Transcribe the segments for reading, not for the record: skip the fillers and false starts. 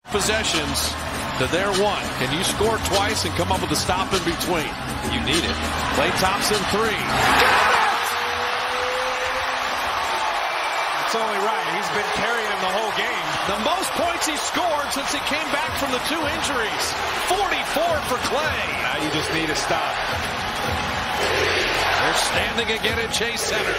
Possessions to their one. Can you score twice and come up with a stop in between? You need it. Klay Thompson three. It's only right. He's been carrying him the whole game. The most points he scored since he came back from the 2 injuries. 44 for Klay. Now you just need a stop. They're standing again at Chase Center.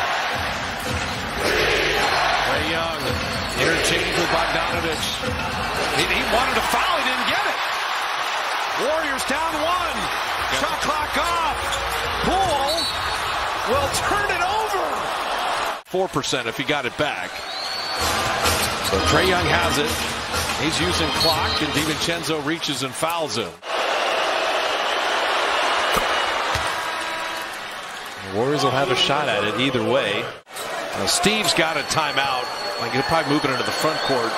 Trae Young interchanged with Bogdanovich. He wanted to foul. He didn't get it. Warriors down 1. Shot clock off. Poole will turn it over. 4% if he got it back. So Trae Young has it. He's using clock, and DiVincenzo reaches and fouls him. The Warriors will have a shot at it either way. Now Steve's got a timeout. Like he'll probably move it into the front court.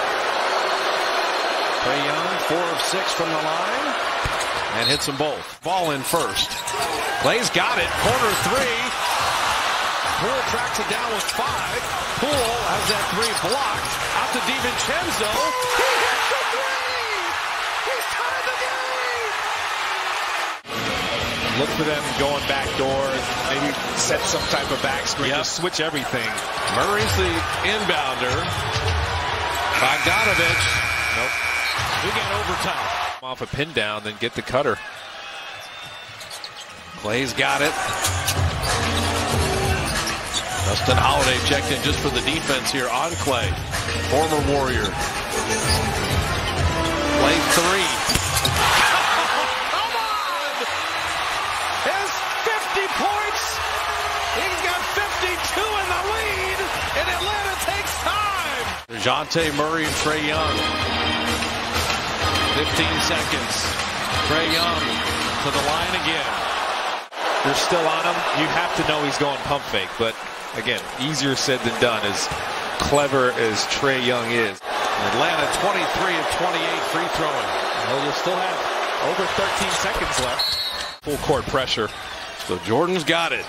Trae Young, 4 of 6 from the line, and hits them both. Ball in first. Klay's got it. Corner 3. Poole tracks it down with 5. Poole has that 3 blocked. Out to DiVincenzo. He hits the 3! He's tied the game! Look for them going back door. Maybe set some type of back screen to switch everything. Murray's the inbounder. Bogdanovich. Nope. We got overtime. Off a pin down, then get the cutter. Klay's got it. Justin Holiday checked in just for the defense here on Klay. Former Warrior. Klay 3. Come on! His 50 points. He's got 52 in the lead, and Atlanta takes time. DeJounte Murray and Trae Young. 15 seconds. Trae Young to the line again. You're still on him. You have to know he's going pump fake, but again, easier said than done, as clever as Trae Young is. Atlanta 23 of 28 free throwing. Well, you'll still have over 13 seconds left. Full court pressure. So Jordan's got it.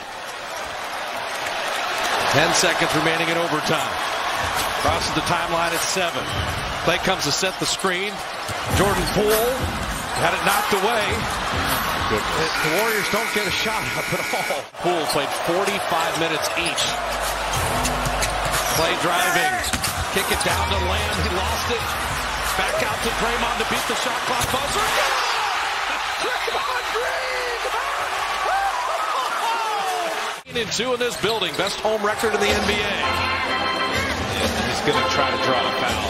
10 seconds remaining in overtime. Crosses the timeline at 7. Klay comes to set the screen. Jordan Poole had it knocked away. The Warriors don't get a shot up at all. Poole played 45 minutes each. Klay driving. Kick it down to Lamb. He lost it. Back out to Draymond to beat the shot clock buzzer. Draymond Green! 2 in this building. Best home record in the NBA. He's going to try to draw a foul.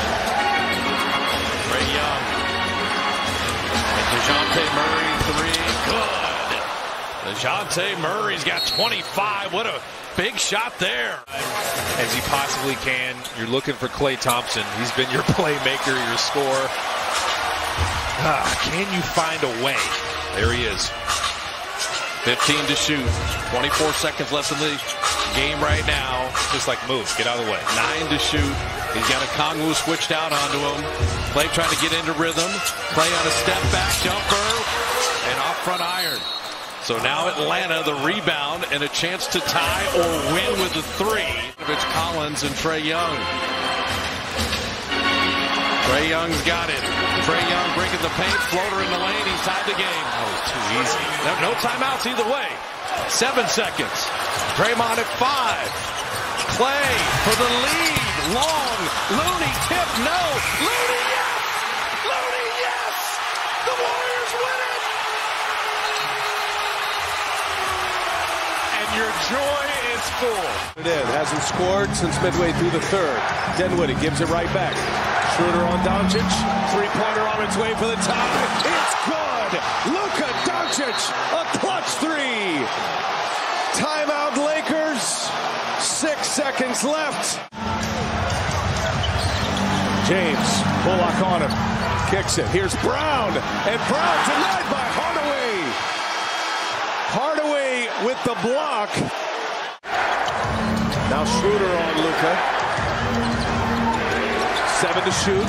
Trae Young. And DeJounte Murray 3. Good. DeJounte Murray's got 25. What a big shot there. As he possibly can. You're looking for Klay Thompson. He's been your playmaker, your scorer. Can you find a way? There he is. 15 to shoot. 24 seconds left in the game right now. Just like move. Get out of the way. 9 to shoot. He's got a Kongwu switched out onto him. Klay trying to get into rhythm. Klay on a step back jumper. And off front iron. So now Atlanta, the rebound, and a chance to tie or win with the 3. It's Collins and Trae Young. Trae Young's got it. Trae Young breaking the paint, floater in the lane. He's tied the game. That was too easy. No timeouts either way. 7 seconds. Draymond at 5. Klay for the lead. Long. Looney tip. No. Looney, yes! Looney, yes! The Warriors win it! And your joy is full. It is. Hasn't scored since midway through the 3rd. Dinwiddie gives it right back. Schroeder on Doncic. 3-pointer on its way for the top. It's good. Luka Doncic, a clutch 3. Timeout Lakers. 6 seconds left. James, Bullock on him. Kicks it. Here's Brown. And Brown denied by Hardaway. Hardaway with the block. Now Schroeder on Luka. 7 to shoot.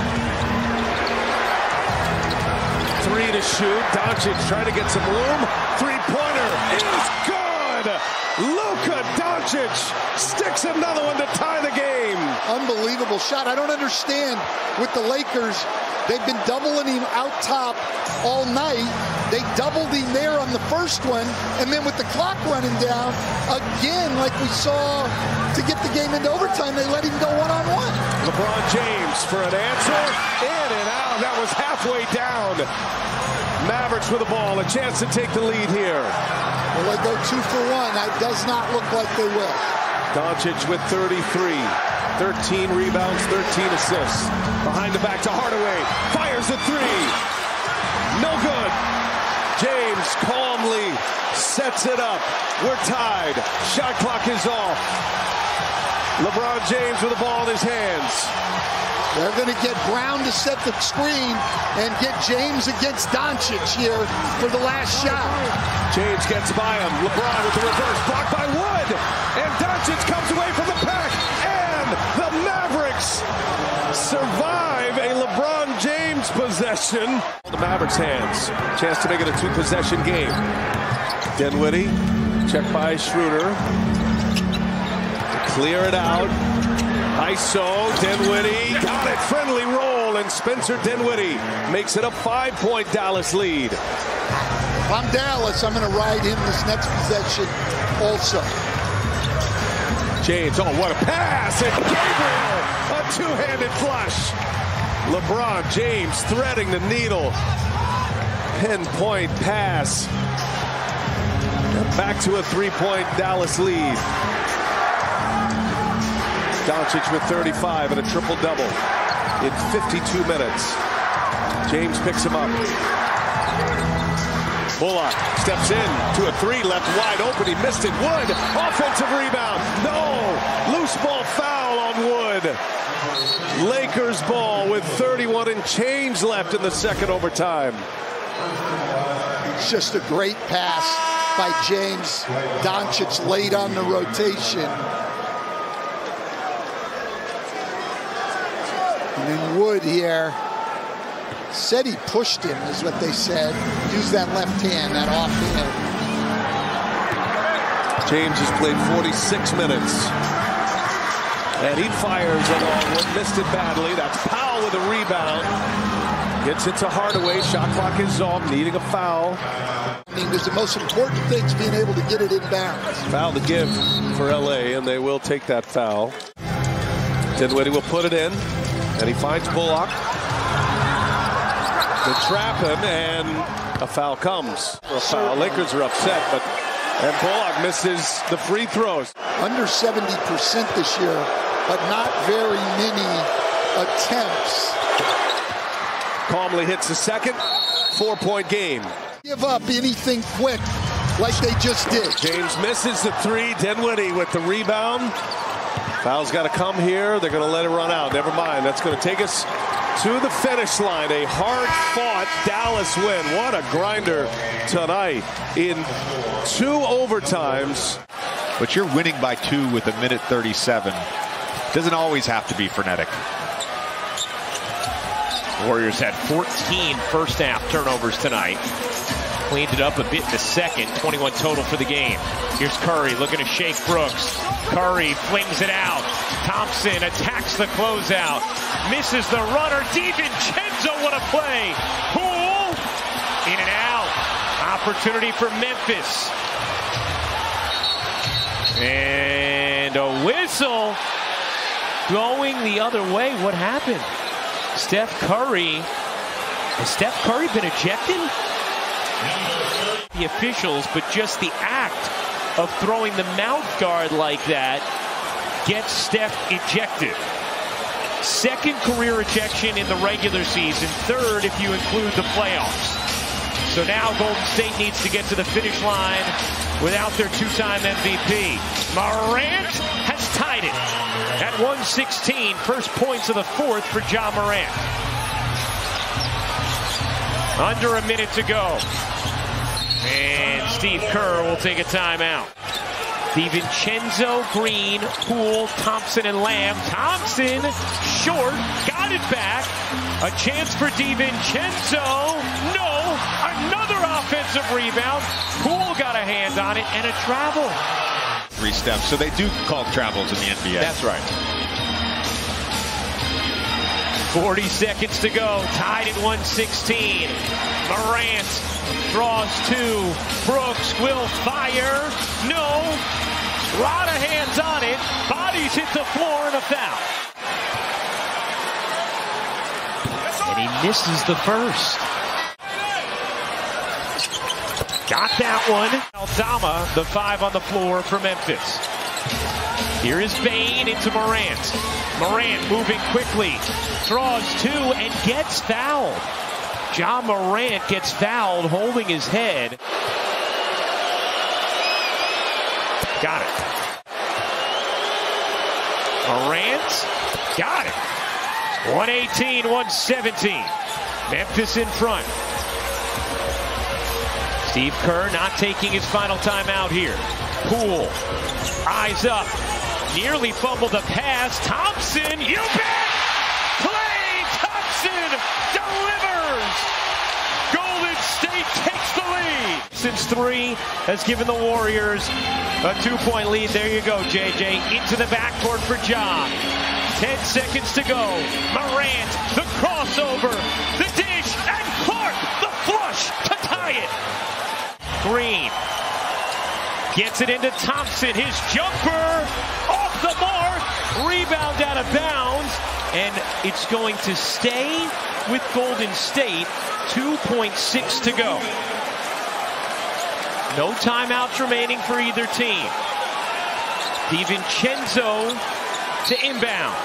3 to shoot. Doncic trying to get some room. 3-pointer is good. Luka Doncic sticks another one to tie the game. Unbelievable shot. I don't understand with the Lakers. They've been doubling him out top all night. They doubled him there on the first one, and then with the clock running down, again, like we saw to get the game into overtime, they let him go one-on-one. LeBron James for an answer. In and out. That was halfway down. Mavericks with the ball. A chance to take the lead here. Will they go 2 for 1? That does not look like they will. Doncic with 33. 13 rebounds, 13 assists. Behind the back to Hardaway. Fires a three. No good. James calmly sets it up. We're tied. Shot clock is off. LeBron James with the ball in his hands. They're going to get Brown to set the screen and get James against Doncic here for the last shot. James gets by him. LeBron with the reverse. Blocked by Wood. And Doncic comes away from the pack. And the Mavericks survive a LeBron James possession. The Mavericks' hands. Chance to make it a 2-possession game. Dinwiddie. Checked by Schroeder. Clear it out. ISO, Dinwiddie, got it, friendly roll, and Spencer Dinwiddie makes it a 5-point Dallas lead. If I'm Dallas, I'm going to ride him this next possession also. James, oh, what a pass, and Gabriel, a two-handed flush. LeBron James threading the needle. Pinpoint pass. Back to a 3-point Dallas lead. Doncic with 35 and a triple-double in 52 minutes. James picks him up. Bullock steps in to a three, left wide open. He missed it. Wood, offensive rebound. No, loose ball foul on Wood. Lakers ball with 31 and change left in the second overtime. It's just a great pass by James. Doncic late on the rotation. And then Wood here said he pushed him, is what they said. Use that left hand, that off hand. James has played 46 minutes. And he fires along Wood, missed it badly. That's Powell with a rebound. Gets it to Hardaway. Shot clock is off, needing a foul. I mean, because the most important thing is being able to get it in bounds. Foul to give for LA, and they will take that foul. Dinwiddie will put it in. And he finds Bullock to trap him, and a foul comes. A foul. Lakers are upset, and Bullock misses the free throws. Under 70% this year, but not very many attempts. Calmly hits the second. 4-point game. Give up anything quick like they just did. James misses the three. Dinwiddie with the rebound. Foul's got to come here. They're going to let it run out. Never mind. That's going to take us to the finish line. A hard-fought Dallas win. What a grinder tonight in 2 overtimes. But you're winning by 2 with 1:37. Doesn't always have to be frenetic. Warriors had 14 first-half turnovers tonight. Cleaned it up a bit in the second. 21 total for the game. Here's Curry looking to shake Brooks. Curry flings it out. Thompson attacks the closeout. Misses the runner. DiVincenzo, what a play. Poole. In and out. Opportunity for Memphis. And a whistle going the other way. What happened? Steph Curry. Has Steph Curry been ejected? The officials, but just the act of throwing the mouth guard like that gets Steph ejected. Second career ejection in the regular season, third if you include the playoffs. So now Golden State needs to get to the finish line without their two-time MVP. Morant has tied it at 116. First points of the fourth for Ja Morant. Under a minute to go. And Steve Kerr will take a timeout. DiVincenzo, Green, Poole, Thompson, and Lamb. Thompson, short, got it back. A chance for DiVincenzo. No, another offensive rebound. Poole got a hand on it and a travel. 3 steps. So they do call travels in the NBA. That's right. 40 seconds to go. Tied at 116. Morant draws 2. Brooks will fire. No. Lot of hands on it. Bodies hit the floor and a foul. And he misses the first. Got that one. Aldama, the 5 on the floor for Memphis. Here is Bane into Morant. Morant moving quickly. Draws 2 and gets fouled. Ja Morant gets fouled holding his head. Got it. Morant. Got it. 118-117. Memphis in front. Steve Kerr not taking his final timeout here. Poole. Eyes up. Nearly fumbled the pass. Thompson. You bet! Klay Thompson delivers! Golden State takes the lead. Since 3 has given the Warriors a 2-point lead. There you go, JJ. Into the backcourt for Ja. 10 seconds to go. Morant, the crossover, the dish, and Clark, the flush to tie it. Green gets it into Thompson. His jumper off the mark. Rebound out of bounds. And it's going to stay with Golden State. 2.6 to go. No timeouts remaining for either team. DiVincenzo to inbound.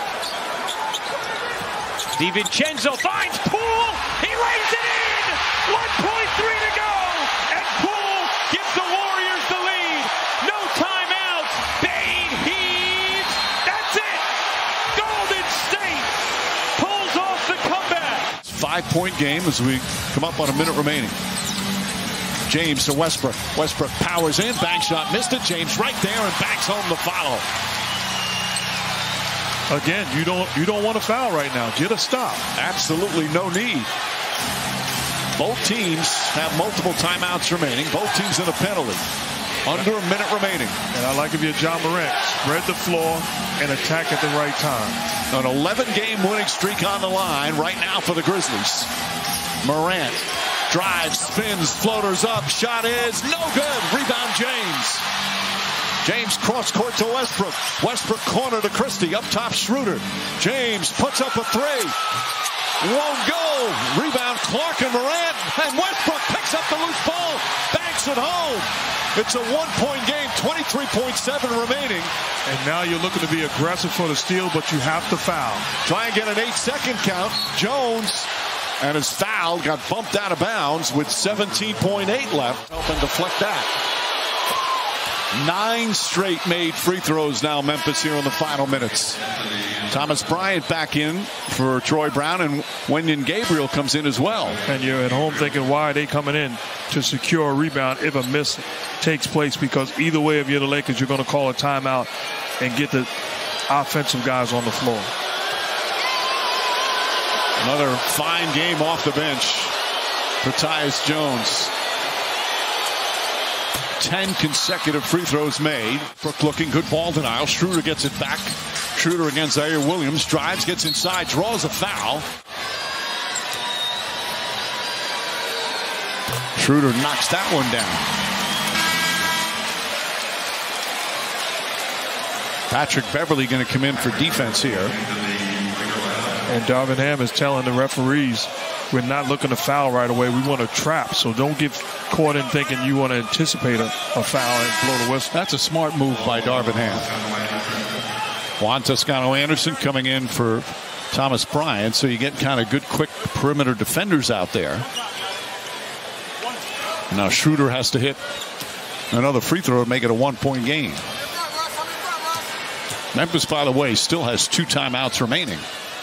DiVincenzo finds Poole. He lays it in. 1.3 to go. And Poole gives the Warriors the lead. No timeouts. Bane heaves. That's it. Golden State pulls off the comeback. 5-point game as we come up on a minute remaining. James to Westbrook. Westbrook powers in. Bank shot missed it. James right there and backs home the foul. Again, you don't want to foul right now. Get a stop. Absolutely no need. Both teams have multiple timeouts remaining. Both teams in a penalty. Under a minute remaining. And I like if you're Ja Morant, spread the floor and attack at the right time. An 11-game winning streak on the line right now for the Grizzlies. Morant drives, spins, floaters up. Shot is no good. Rebound James. James cross court to Westbrook. Westbrook corner to Christie. Up top Schroeder. James puts up a 3. Won't go. Rebound Clark and Morant. And Westbrook picks up the loose ball. Banks it home. It's a 1-point game. 23.7 remaining. And now you're looking to be aggressive for the steal, but you have to foul. Try and get an 8-second count. Jones and his foul got bumped out of bounds with 17.8 left. Help and deflect that. 9 straight made free throws now, Memphis, here in the final minutes. Thomas Bryant back in for Troy Brown, and Wenyen Gabriel comes in as well. And you're at home thinking, why are they coming in to secure a rebound if a miss takes place? Because either way, if you're the Lakers, you're going to call a timeout and get the offensive guys on the floor. Another fine game off the bench for Tyus Jones. 10 consecutive free throws made. Brook looking good, ball denial. Schroeder gets it back. Schroeder against Zaire Williams. Drives, gets inside, draws a foul. Schroeder knocks that one down. Patrick Beverly going to come in for defense here. And Darvin Ham is telling the referees, we're not looking to foul right away. We want to trap. So don't get caught in thinking you want to anticipate a foul and blow the whistle. That's a smart move by Darvin Ham. Juan Toscano-Anderson coming in for Thomas Bryant. So you get kind of good, quick perimeter defenders out there. Now Schroeder has to hit another free throw to make it a 1-point game. Memphis, by the way, still has 2 timeouts remaining.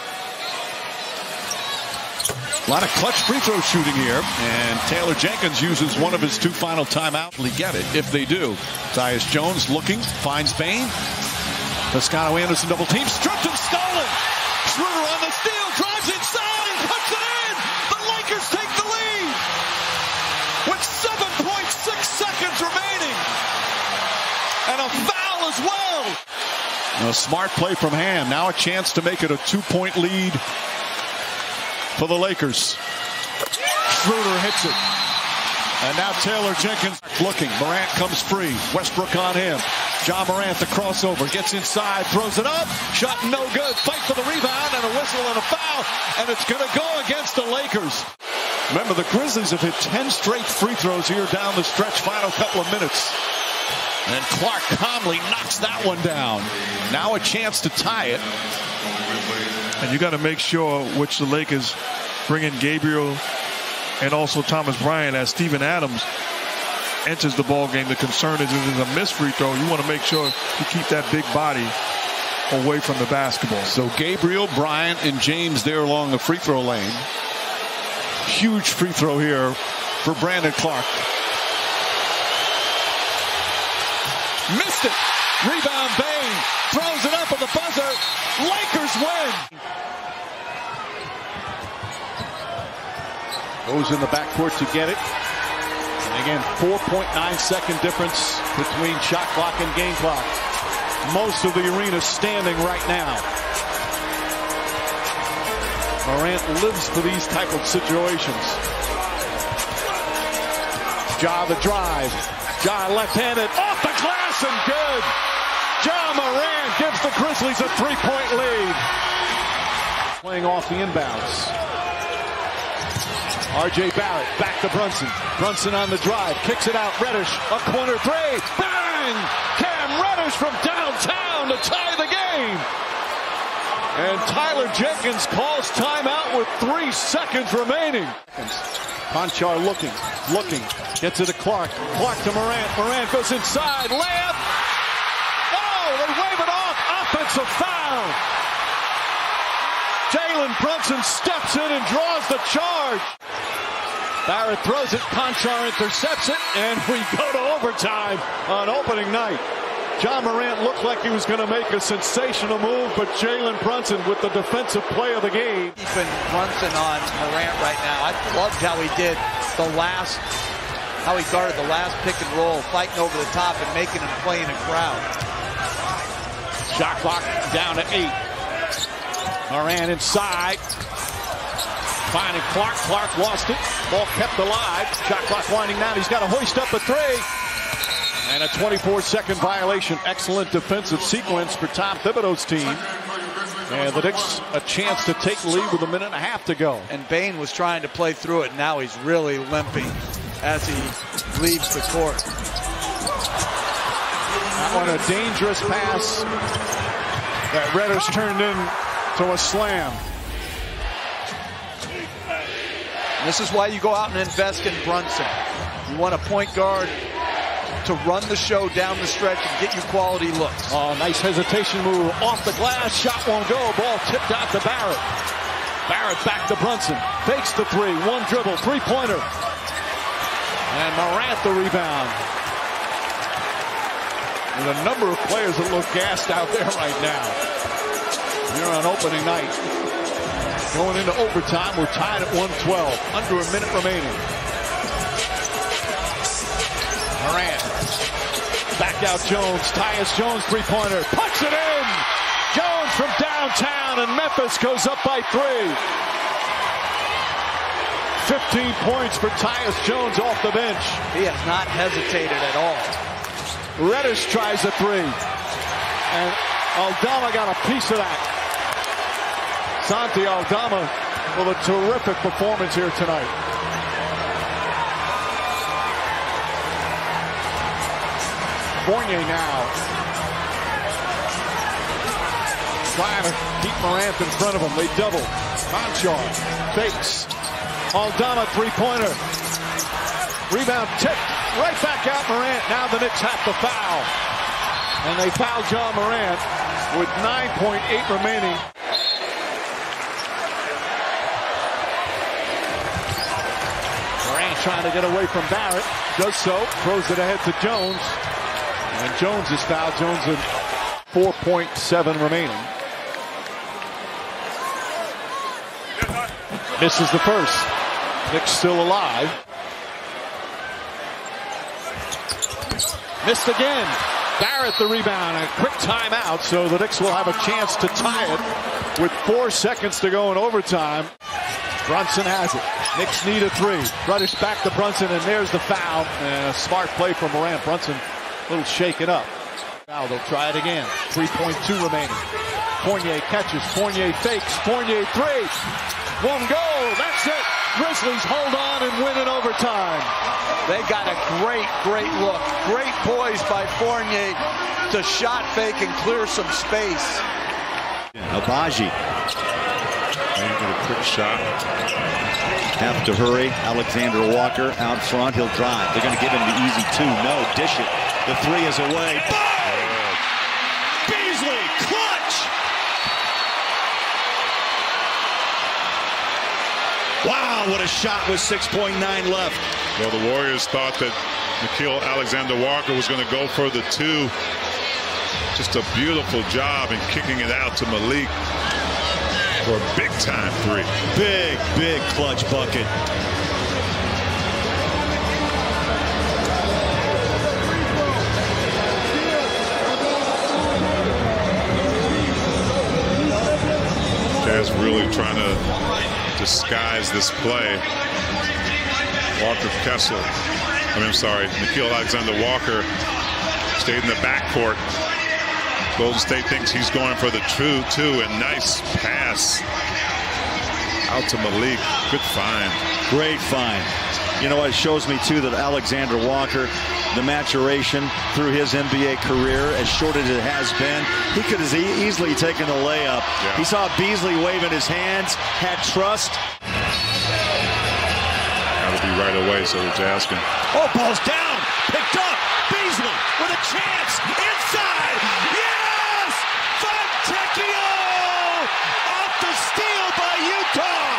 A lot of clutch free throw shooting here, and Taylor Jenkins uses one of his 2 final timeouts. They get it if they do. Tyus Jones looking, finds Bane. Toscano-Anderson double team, stripped and stolen. Schroeder on the steal, drives inside, puts it in. The Lakers take the lead with 7.6 seconds remaining. And a foul A smart play from Ham. Now a chance to make it a 2-point lead for the Lakers. Schroeder hits it. And now Taylor Jenkins looking. Morant comes free. Westbrook on him. Ja Morant, the crossover. Gets inside. Throws it up. Shot no good. Fight for the rebound and a whistle and a foul. And it's going to go against the Lakers. Remember, the Grizzlies have hit 10 straight free throws here down the stretch. Final couple of minutes. And Clark calmly knocks that one down. Now a chance to tie it. And you got to make sure, which the Lakers bring in Gabriel and also Thomas Bryant as Steven Adams enters the ball game. The concern is if there's a missed free throw, you want to make sure you keep that big body away from the basketball. So Gabriel, Bryant, and James there along the free throw lane. Huge free throw here for Brandon Clark. Missed it. Rebound, Bane. Throws it up at the buzzer. Lakers win. Goes in the backcourt to get it. And again, 4.9-second difference between shot clock and game clock. Most of the arena standing right now. Morant lives for these type of situations. Ja the drive. Ja left-handed off the glass and good. Ja Morant gives the Grizzlies a 3-point lead. Playing off the inbounds. R.J. Barrett back to Brunson. Brunson on the drive. Kicks it out. Reddish. A corner three. Bang! Cam Reddish from downtown to tie the game. And Tyler Jenkins calls timeout with 3 seconds remaining. Conchar looking. Gets it to Clark. Clark to Morant. Morant goes inside. Layup. Oh, they wave it off. Offensive foul. Jalen Brunson steps in and draws the charge. Barrett throws it. Conchar intercepts it. And we go to overtime on opening night. Ja Morant looked like he was going to make a sensational move, but Jalen Brunson with the defensive play of the game. Keeping Brunson on Morant right now. I loved how he did how he guarded the last pick and roll, fighting over the top and making him play in a crowd. Shot clock down to 8. Morant inside. Finding Clark. Clark lost it. Ball kept alive. Shot clock winding down. He's got to hoist up a 3. And a 24-second violation. Excellent defensive sequence for Tom Thibodeau's team. And the Knicks a chance to take the lead with 1.5 minutes to go. And Bane was trying to play through it. Now he's really limping as he leaves the court. That one a dangerous pass that Reddish turned into a slam. This is why you go out and invest in Brunson. You want a point guard to run the show down the stretch and get you quality looks. Oh, nice hesitation move off the glass. Shot won't go. Ball tipped out to Barrett. Barrett back to Brunson. Fakes the 3. One dribble. 3-pointer. And Morant the rebound. And a number of players that look gassed out there right now. Here on opening night. Going into overtime, we're tied at 112. Under 1 minute remaining. Morant. Back out Jones. Tyus Jones 3-pointer. Puts it in. Jones from downtown, and Memphis goes up by 3. 15 points for Tyus Jones off the bench. He has not hesitated at all. Reddish tries a 3. And Aldama got a piece of that. Santi Aldama with a terrific performance here tonight. Fournier now trying to keep Morant in front of him. They double. Conchar fakes. Aldama 3-pointer. Rebound tipped right back out Morant. Now the Knicks have to foul. And they foul Ja Morant with 9.8 remaining. Morant trying to get away from Barrett. Does so. Throws it ahead to Jones. And Jones is fouled. Jones with 4.7 remaining. Misses the first. Knicks still alive. Missed again. Barrett the rebound, and a quick timeout, so the Knicks will have a chance to tie it with 4 seconds to go in overtime. Brunson has it. Knicks need a 3. Ruddish back to Brunson, and there's the foul. And a smart play from Morant. Brunson a little shaken up. Now they'll try it again. 3.2 remaining. Fournier catches. Fournier fakes. Fournier 3. One goal. That's it. Grizzlies hold on and win in overtime. They got a great look. Great poise by Fournier to shot fake and clear some space. Abaji. Get a quick shot. Have to hurry. Alexander Walker out front. He'll drive. They're going to give him the easy 2. No, dish it. The 3 is away. Boom! Beasley, clutch! Wow, what a shot with 6.9 left. Well, the Warriors thought that Nickeil Alexander-Walker was going to go for the 2. Just a beautiful job in kicking it out to Malik for a big-time 3. Big clutch bucket. Jazz really trying to disguise this play. Nickeil Alexander-Walker stayed in the backcourt. Golden State thinks he's going for the 2, and nice pass out to Malik. Good find. Great find. You know what, it shows me too that Alexander Walker, the maturation through his NBA career, as short as it has been, he could have easily taken the layup. Yeah. He saw Beasley waving his hands, had trust. Got to be right away so the Jazz can. Oh, ball's down, picked up. Beasley with a chance inside. Yes! Fontecchio off the steal by Utah.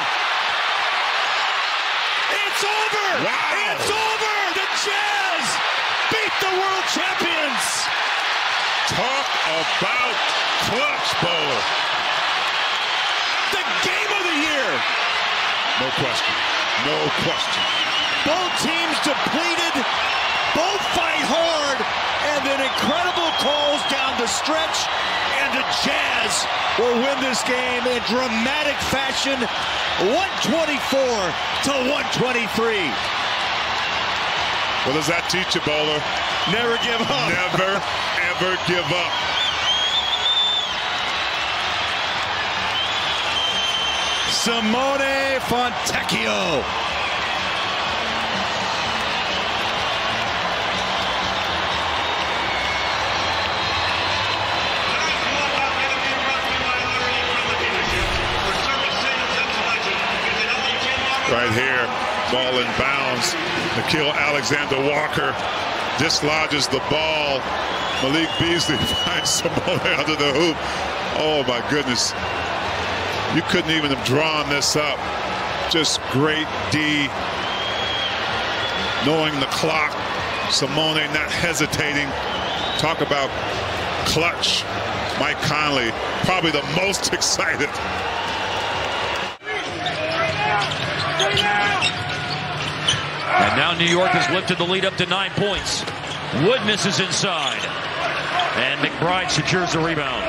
It's over. Wow. It's over. The Jazz beat the world champions. Talk about clutch, Bowler. The game of the year. No question. No question. Both teams depleted. Both fight hard. And then incredible calls down the stretch. And the Jazz will win this game in dramatic fashion. 124 to 123. What does that teach you, Bowler? Never give up. Never, ever give up. Simone Fontecchio. Right here, ball in bounds. Nickeil Alexander-Walker dislodges the ball. Malik Beasley finds Simone under the hoop. Oh my goodness. You couldn't even have drawn this up. Just great D. Knowing the clock. Simone not hesitating. Talk about clutch. Mike Conley, probably the most excited. And now New York has lifted the lead up to 9 points. Wood misses inside. And McBride secures the rebound.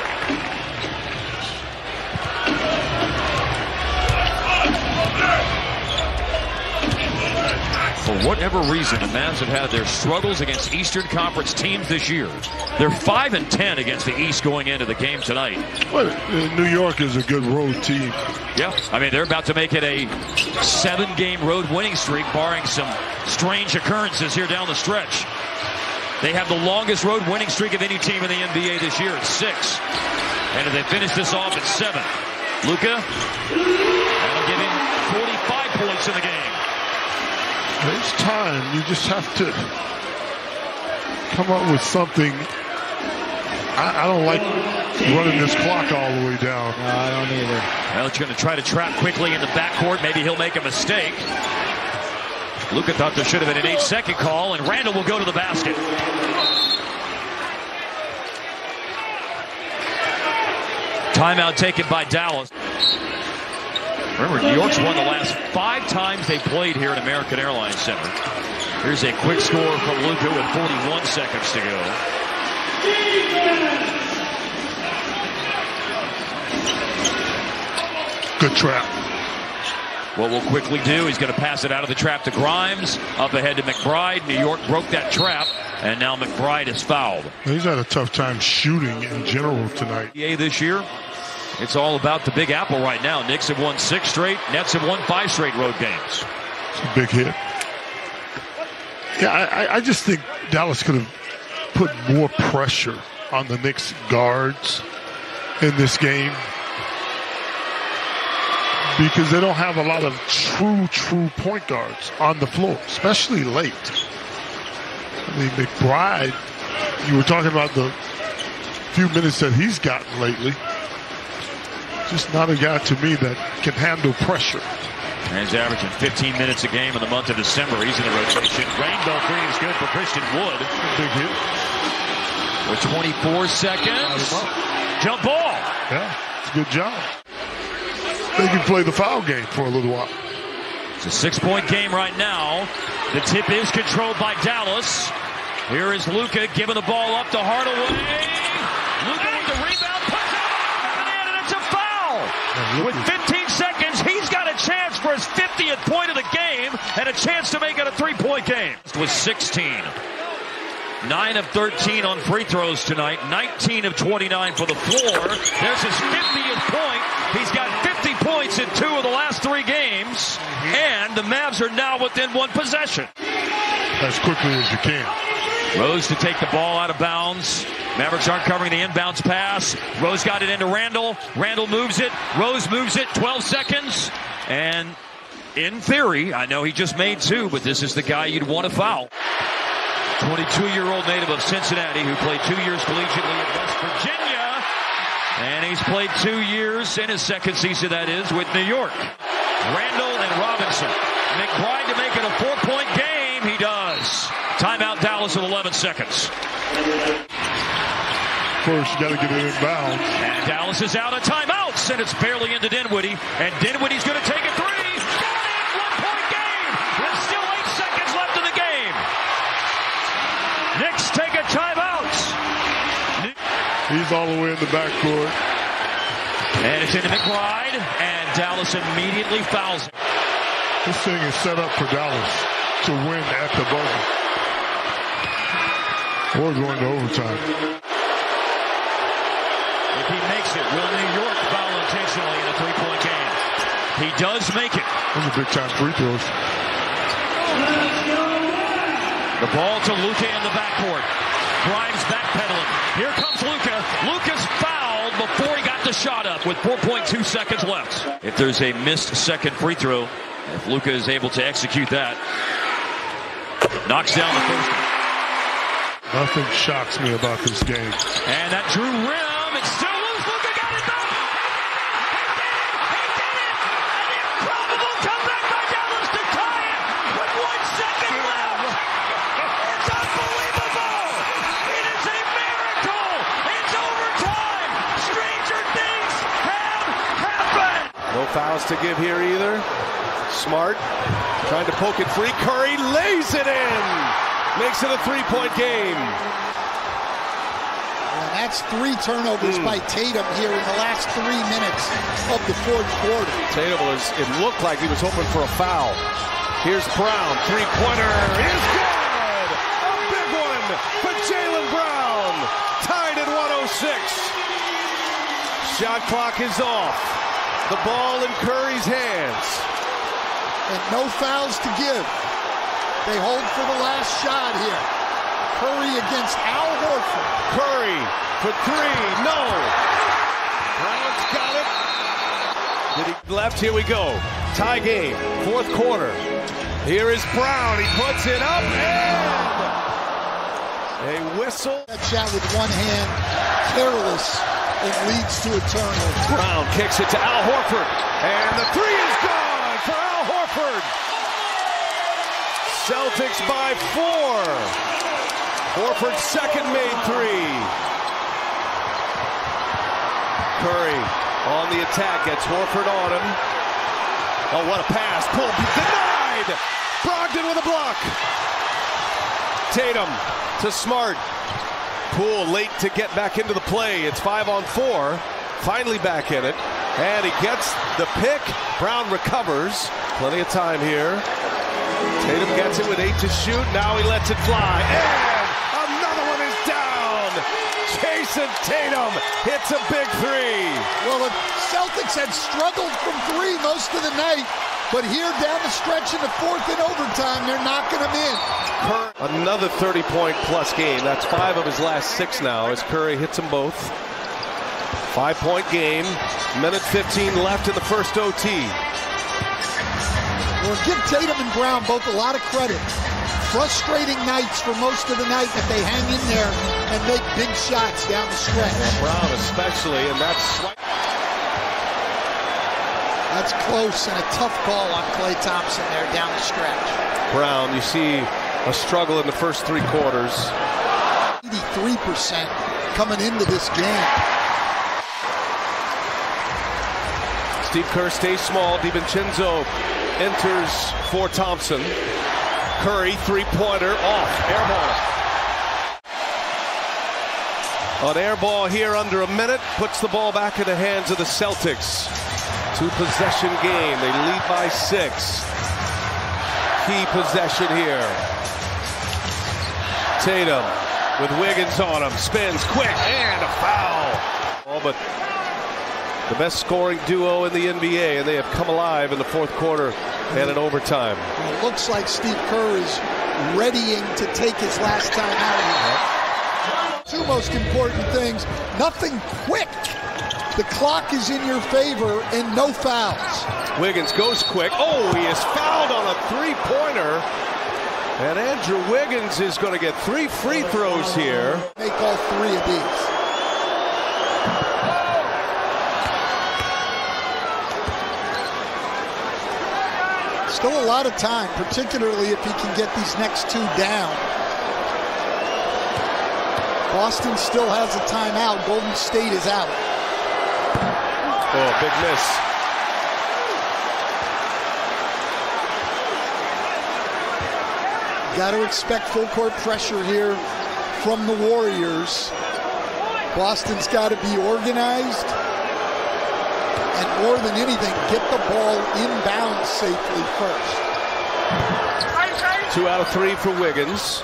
For whatever reason, the Mavs have had their struggles against Eastern Conference teams this year. They're 5-10 against the East going into the game tonight. Well, New York is a good road team. Yeah, I mean, they're about to make it a 7-game road winning streak, barring some strange occurrences here down the stretch. They have the longest road winning streak of any team in the NBA this year at 6. And if they finish this off at 7, Luka, that'll give him 45 points in the game. It's time. You just have to come up with something. I don't like running this clock all the way down. No, I don't either. Well, it's going to try to trap quickly in the backcourt. Maybe he'll make a mistake. Luka thought there should have been an 8-second call, and Randall will go to the basket. Timeout taken by Dallas. Remember, New York's won the last 5 times they played here at American Airlines Center. Here's a quick score from Luka with 41 seconds to go. Good trap. What we'll quickly do, he's going to pass it out of the trap to Grimes. Up ahead to McBride. New York broke that trap, and now McBride is fouled. He's had a tough time shooting in general tonight. This year, it's all about the Big Apple right now. Knicks have won 6 straight. Nets have won 5 straight road games. It's a big hit. Yeah, I just think Dallas could have put more pressure on the Knicks guards in this game, because they don't have a lot of true point guards on the floor, especially late. I mean, McBride, you were talking about the few minutes that he's gotten lately. Just not a guy to me that can handle pressure. And he's averaging 15 minutes a game in the month of December. He's in the rotation. Rainbow three is good for Christian Wood. Big hit. With 24 seconds. Jump ball. Yeah, it's a good job. They can play the foul game for a little while. It's a 6-point game right now. The tip is controlled by Dallas. Here is Luka giving the ball up to Hardaway. Luka with the rebound, puts it in, and it's a foul. With 15 seconds, he's got a chance for his 50th point of the game and a chance to make it a 3-point game. It was 16. 9 of 13 on free throws tonight. 19 of 29 for the floor. There's his 50th point. He's got 50 points in 2 of the last 3 games. And the Mavs are now within 1 possession. As quickly as you can. Rose to take the ball out of bounds. Mavericks aren't covering the inbounds pass. Rose got it into Randall. Randall moves it. Rose moves it. 12 seconds. And in theory, I know he just made 2, but this is the guy you'd want to foul. 22-year-old native of Cincinnati who played 2 years collegiately at West Virginia. And he's played 2 years in his second season, that is, with New York. Randall and Robinson. McBride to make it a 4-point game. He does. Timeout Dallas with 11 seconds. First, you got to get it in bounds. And Dallas is out of timeouts, and it's barely into Dinwiddie. And Dinwiddie's going to take a 3. Got it! 1-point game. There's still 8 seconds left in the game. Knicks take a timeout. He's all the way in the backcourt. And it's into McBride, and Dallas immediately fouls him. This thing is set up for Dallas to win at the buzzer. Or going to overtime. If he makes it, will New York foul intentionally in a 3-point game? He does make it. Those are big-time free throws. The ball to Luka in the backcourt. Grimes backpedaling. Here comes Luka. Luka's fouled before he got the shot up with 4.2 seconds left. If there's a missed second free throw, if Luka is able to execute that, knocks down the first one. Nothing shocks me about this game. And that drew rim. It's still loose. Luka got it back. He did it. An improbable comeback by Dallas to tie it with 1 second left. It's unbelievable. It is a miracle. It's overtime. Stranger things have happened. No fouls to give here either. Smart trying to poke it free. Curry lays it in. Makes it a 3-point game. And that's 3 turnovers by Tatum here in the last 3 minutes of the 4th quarter. Tatum it looked like he was hoping for a foul. Here's Brown. 3-pointer is good. A big one for Jaylen Brown. Tied at 106. Shot clock is off. The ball in Curry's hands. And no fouls to give. They hold for the last shot here. Curry against Al Horford. Curry for 3. No. Brown's got it. Did he left? Here we go. Tie game. 4th quarter. Here is Brown. He puts it up and a whistle. That shot with one hand, careless, and leads to a turnover. Brown kicks it to Al Horford. And the 3 is gone for Al Horford. Celtics by 4. Horford's second made 3. Curry on the attack, gets Horford on him. Oh, what a pass. Pulled, denied. Brogdon with a block. Tatum to Smart. Poole late to get back into the play. It's 5-on-4. Finally back in it. And he gets the pick. Brown recovers. Plenty of time here. Tatum gets it with 8 to shoot. Now he lets it fly. And another one is down. Jason Tatum hits a big three. Well, the Celtics had struggled from three most of the night, but here down the stretch in the fourth and overtime, they're knocking them in. Another 30-point plus game. That's 5 of his last 6 now as Curry hits them both. 5-point game. Minute 15 left in the first OT. Well, give Tatum and Brown both a lot of credit. Frustrating nights for most of the night that they hang in there and make big shots down the stretch. Well, Brown especially, and that's close and a tough call on Klay Thompson there down the stretch. Brown, you see a struggle in the first 3 quarters. 83% coming into this game. Steve Kerr stays small. DiVincenzo enters for Thompson. Curry, 3-pointer off. Air ball. An air ball here under a minute. Puts the ball back in the hands of the Celtics. 2-possession game. They lead by 6. Key possession here. Tatum with Wiggins on him. Spins quick and a foul. Oh, but the best scoring duo in the NBA, and they have come alive in the fourth quarter and in overtime. It looks like Steve Kerr is readying to take his last time out. 2 most important things. Nothing quick. The clock is in your favor and no fouls. Wiggins goes quick. Oh, he is fouled on a 3-pointer. And Andrew Wiggins is going to get 3 free throws here. Make all 3 of these. Still a lot of time, particularly if he can get these next 2 down. Boston still has a timeout. Golden State is out. Oh, big miss. Got to expect full court pressure here from the Warriors. Boston's got to be organized. And more than anything, get the ball inbound safely first. 2 out of 3 for Wiggins.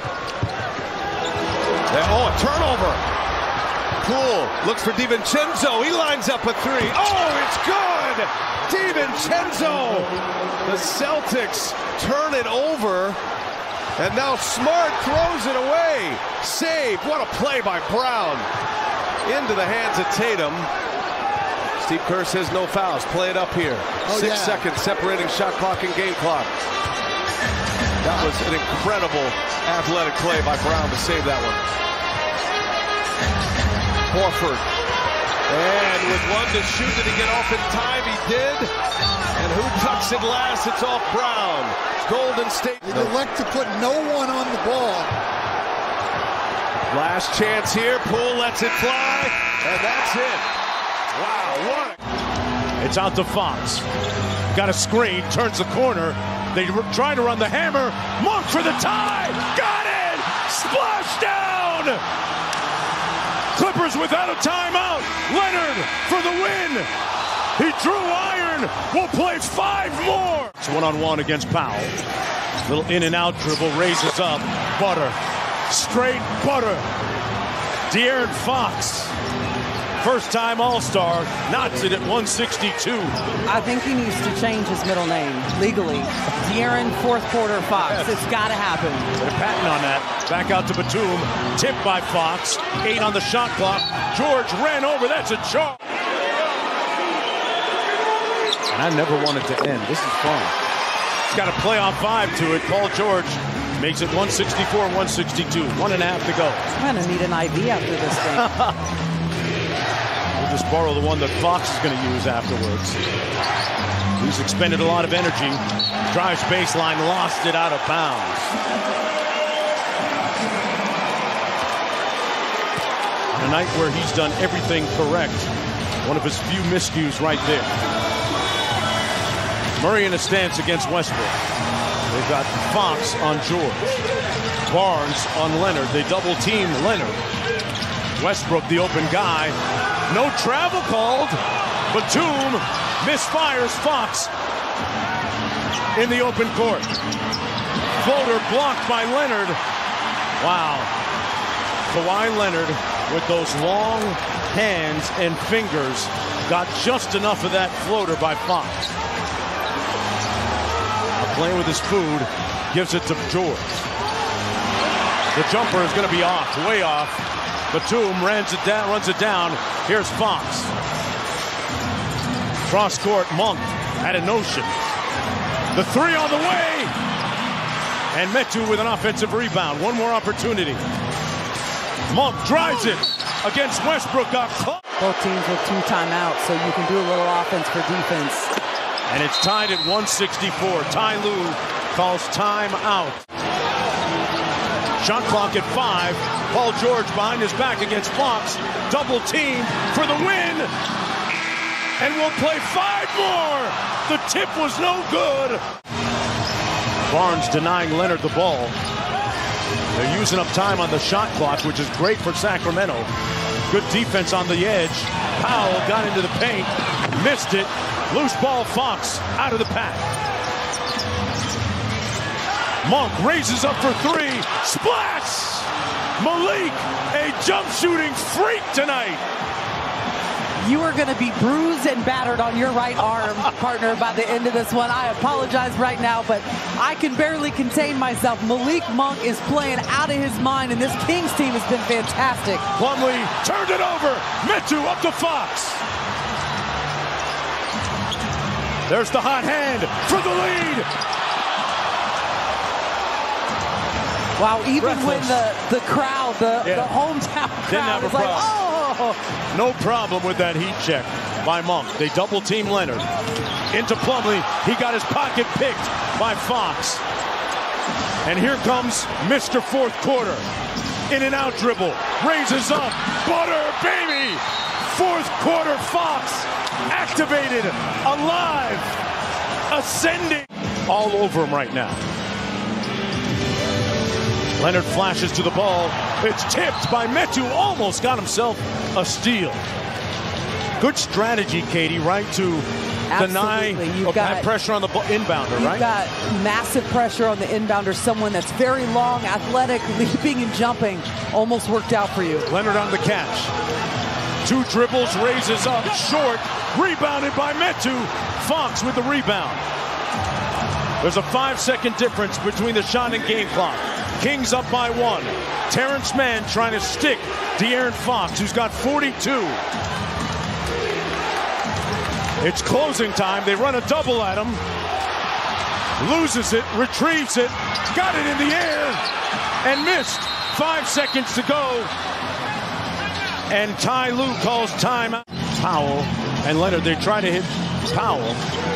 Oh, a turnover. Poole looks for DiVincenzo. He lines up a 3. Oh, it's good! DiVincenzo! The Celtics turn it over. And now Smart throws it away. Save. What a play by Brown. Into the hands of Tatum. Steve Kerr says no fouls. Play it up here. 6 seconds separating shot clock and game clock. That was an incredible athletic play by Brown to save that one. Horford. And with 1 to shoot, did he get off in time? He did. And who tucks it last? It's off Brown. Golden State. They elect to put no one on the ball. Last chance here. Poole lets it fly. And that's it. Wow, what? It's out to Fox. Got a screen, turns the corner. They try to run the hammer. Monk for the tie. Got it! Splash down! Clippers without a timeout. Leonard for the win. He drew iron. We'll play 5 more. It's 1-on-1 against Powell. Little in and out dribble, raises up. Butter. Straight butter. De'Aaron Fox. First-time All-Star, knots it at 162. I think he needs to change his middle name legally. De'Aaron fourth-quarter Fox. It's got to happen. Put a patent on that. Back out to Batum. Tipped by Fox. 8 on the shot clock. George ran over. That's a charge. And I never want it to end. This is fun. He's got a play on 5 to it. Paul George makes it 164-162. 1.5 to go. I'm going to need an IV after this thing. We'll just borrow the one that Fox is going to use afterwards. He's expended a lot of energy. Drives baseline, lost it out of bounds. On a night where he's done everything correct. One of his few miscues right there. Murray in a stance against Westbrook. They've got Fox on George. Barnes on Leonard. They double team Leonard. Westbrook, the open guy. No travel called. Batum misfires Fox in the open court. Floater blocked by Leonard. Wow. Kawhi Leonard with those long hands and fingers got just enough of that floater by Fox. Playing with his food, gives it to George. The jumper is going to be off, way off. Batum runs it down. Here's Fox. Cross court, Monk had a notion. The three on the way. And Metu with an offensive rebound. One more opportunity. Monk drives it against Westbrook. Got caught. Both teams with 2 timeouts, so you can do a little offense for defense. And it's tied at 164. Ty Lue calls timeout. Shot clock at 5. Paul George behind his back against Fox. Double team for the win. And we'll play 5 more. The tip was no good. Barnes denying Leonard the ball. They're using up time on the shot clock, which is great for Sacramento. Good defense on the edge. Powell got into the paint. Missed it. Loose ball, Fox out of the pack. Monk raises up for 3. Splash! Malik, a jump shooting freak tonight. You are going to be bruised and battered on your right arm, partner, by the end of this one. I apologize right now, but I can barely contain myself. Malik Monk is playing out of his mind, and this Kings team has been fantastic. Plumlee turned it over. Metu up to Fox. There's the hot hand for the lead. Wow, even when the crowd, the hometown crowd is like, oh! No problem with that heat check by Monk. They double team Leonard. Into Plumlee. He got his pocket picked by Fox. And here comes Mr. Fourth Quarter. In and out dribble. Raises up. Butter, baby! Fourth quarter Fox. Activated. Alive. Ascending. All over him right now. Leonard flashes to the ball. It's tipped by Metu. Almost got himself a steal. Good strategy, Katie, right? To deny, have pressure on the inbounder, right? You've got massive pressure on the inbounder. Someone that's very long, athletic, leaping and jumping. Almost worked out for you. Leonard on the catch. 2 dribbles, raises up, short. Rebounded by Metu. Fox with the rebound. There's a 5-second difference between the shot and game clock. Kings up by 1. Terrence Mann trying to stick De'Aaron Fox, who's got 42. It's closing time. They run a double at him. Loses it, retrieves it, got it in the air, and missed. 5 seconds to go. And Ty Lue calls timeout. Powell and Leonard, they try to hit Powell.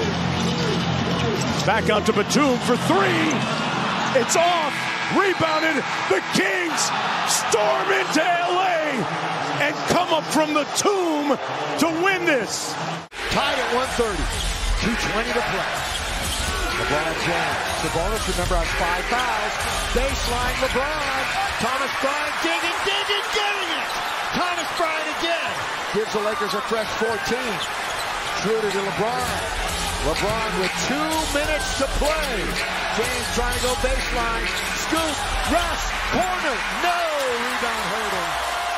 Back out to Batum for 3. It's off. Rebounded. The Kings storm into LA and come up from the tomb to win this. Tied at 130. 2:20 to play. LeBron James. Sabonis, remember, has 5 fouls. Baseline LeBron. Thomas Bryant getting it. Thomas Bryant again. Gives the Lakers a fresh 14. Schroeder to LeBron. LeBron with 2 minutes to play. James trying to go baseline. Scoop. Rush. Corner. No. Rebound hurdle.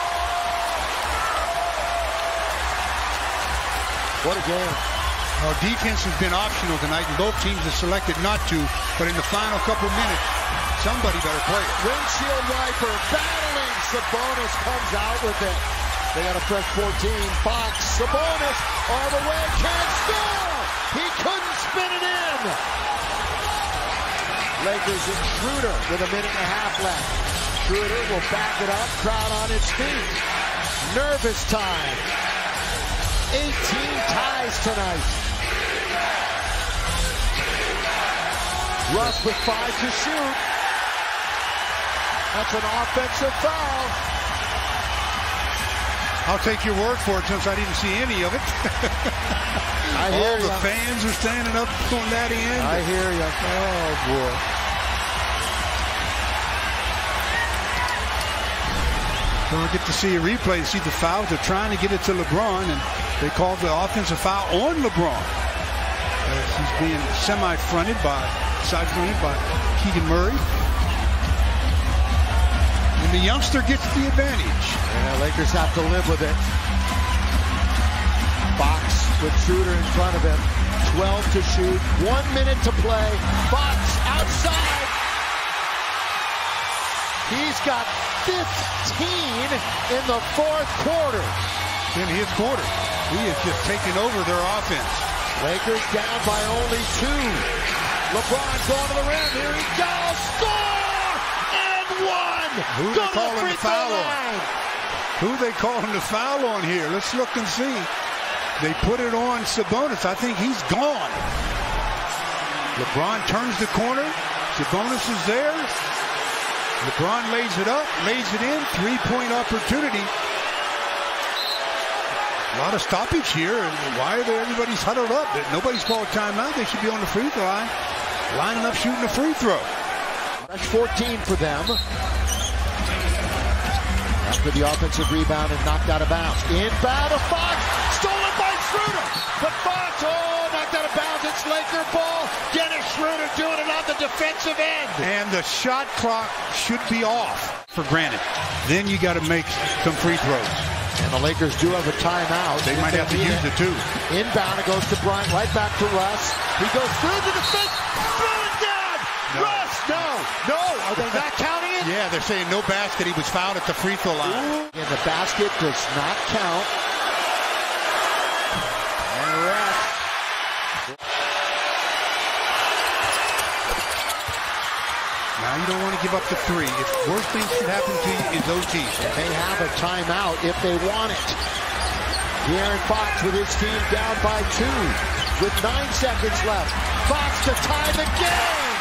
What a game. Well, defense has been optional tonight, and both teams have selected not to. But in the final couple minutes, somebody better play it. Windshield wiper battling. Sabonis comes out with it. They got a fresh 14. Fox. Sabonis all the way. Can't score. He couldn't spin it in. Lakers and Schroeder with 1.5 minutes left. Schroeder will back it up. Crowd on its feet. Nervous time. 18 ties tonight. Russ with 5 to shoot. That's an offensive foul. I'll take your word for it since I didn't see any of it. I hear All the fans are standing up on that end. I hear you. Oh, boy. Don't get to see a replay, see the fouls. They're trying to get it to LeBron, and they called the offensive foul on LeBron. He's being side-fronted by Keegan Murray. And the youngster gets the advantage. Yeah, Lakers have to live with it. Fox with Schroeder in front of him. 12 to shoot. 1 minute to play. Fox outside. He's got 15 in the fourth quarter. In his quarter. He is just taking over their offense. Lakers down by only 2. LeBron going to the rim. Here he goes. Score! And 1! Who they calling the foul on? Who they calling the foul on here? Let's look and see. They put it on Sabonis. I think he's gone. LeBron turns the corner. Sabonis is there. LeBron lays it up, lays it in. 3-point opportunity. A lot of stoppage here. And why are everybody's huddled up? Nobody's called timeout. They should be on the free throw line, lining up, shooting a free throw. That's 14 for them. After the offensive rebound and knocked out of bounds. Inbound to Fox. Stolen by Schroeder. But Fox, knocked out of bounds. It's Laker ball. Dennis Schroeder doing it on the defensive end. And the shot clock should be off for granted. Then you got to make some free throws. And the Lakers do have a timeout. They might have to use it too. Inbound, it goes to Bryant, right back to Russ. He goes through the defense. Throw it down. No. Russ, no. Are they not counting it? Yeah, they're saying no basket. He was fouled at the free throw line. And the basket does not count. And ref. Now you don't want to give up the 3. If worst thing should happen to you is OT. They have a timeout if they want it. De'Aaron Fox with his team down by 2 with 9 seconds left. Fox to tie the game.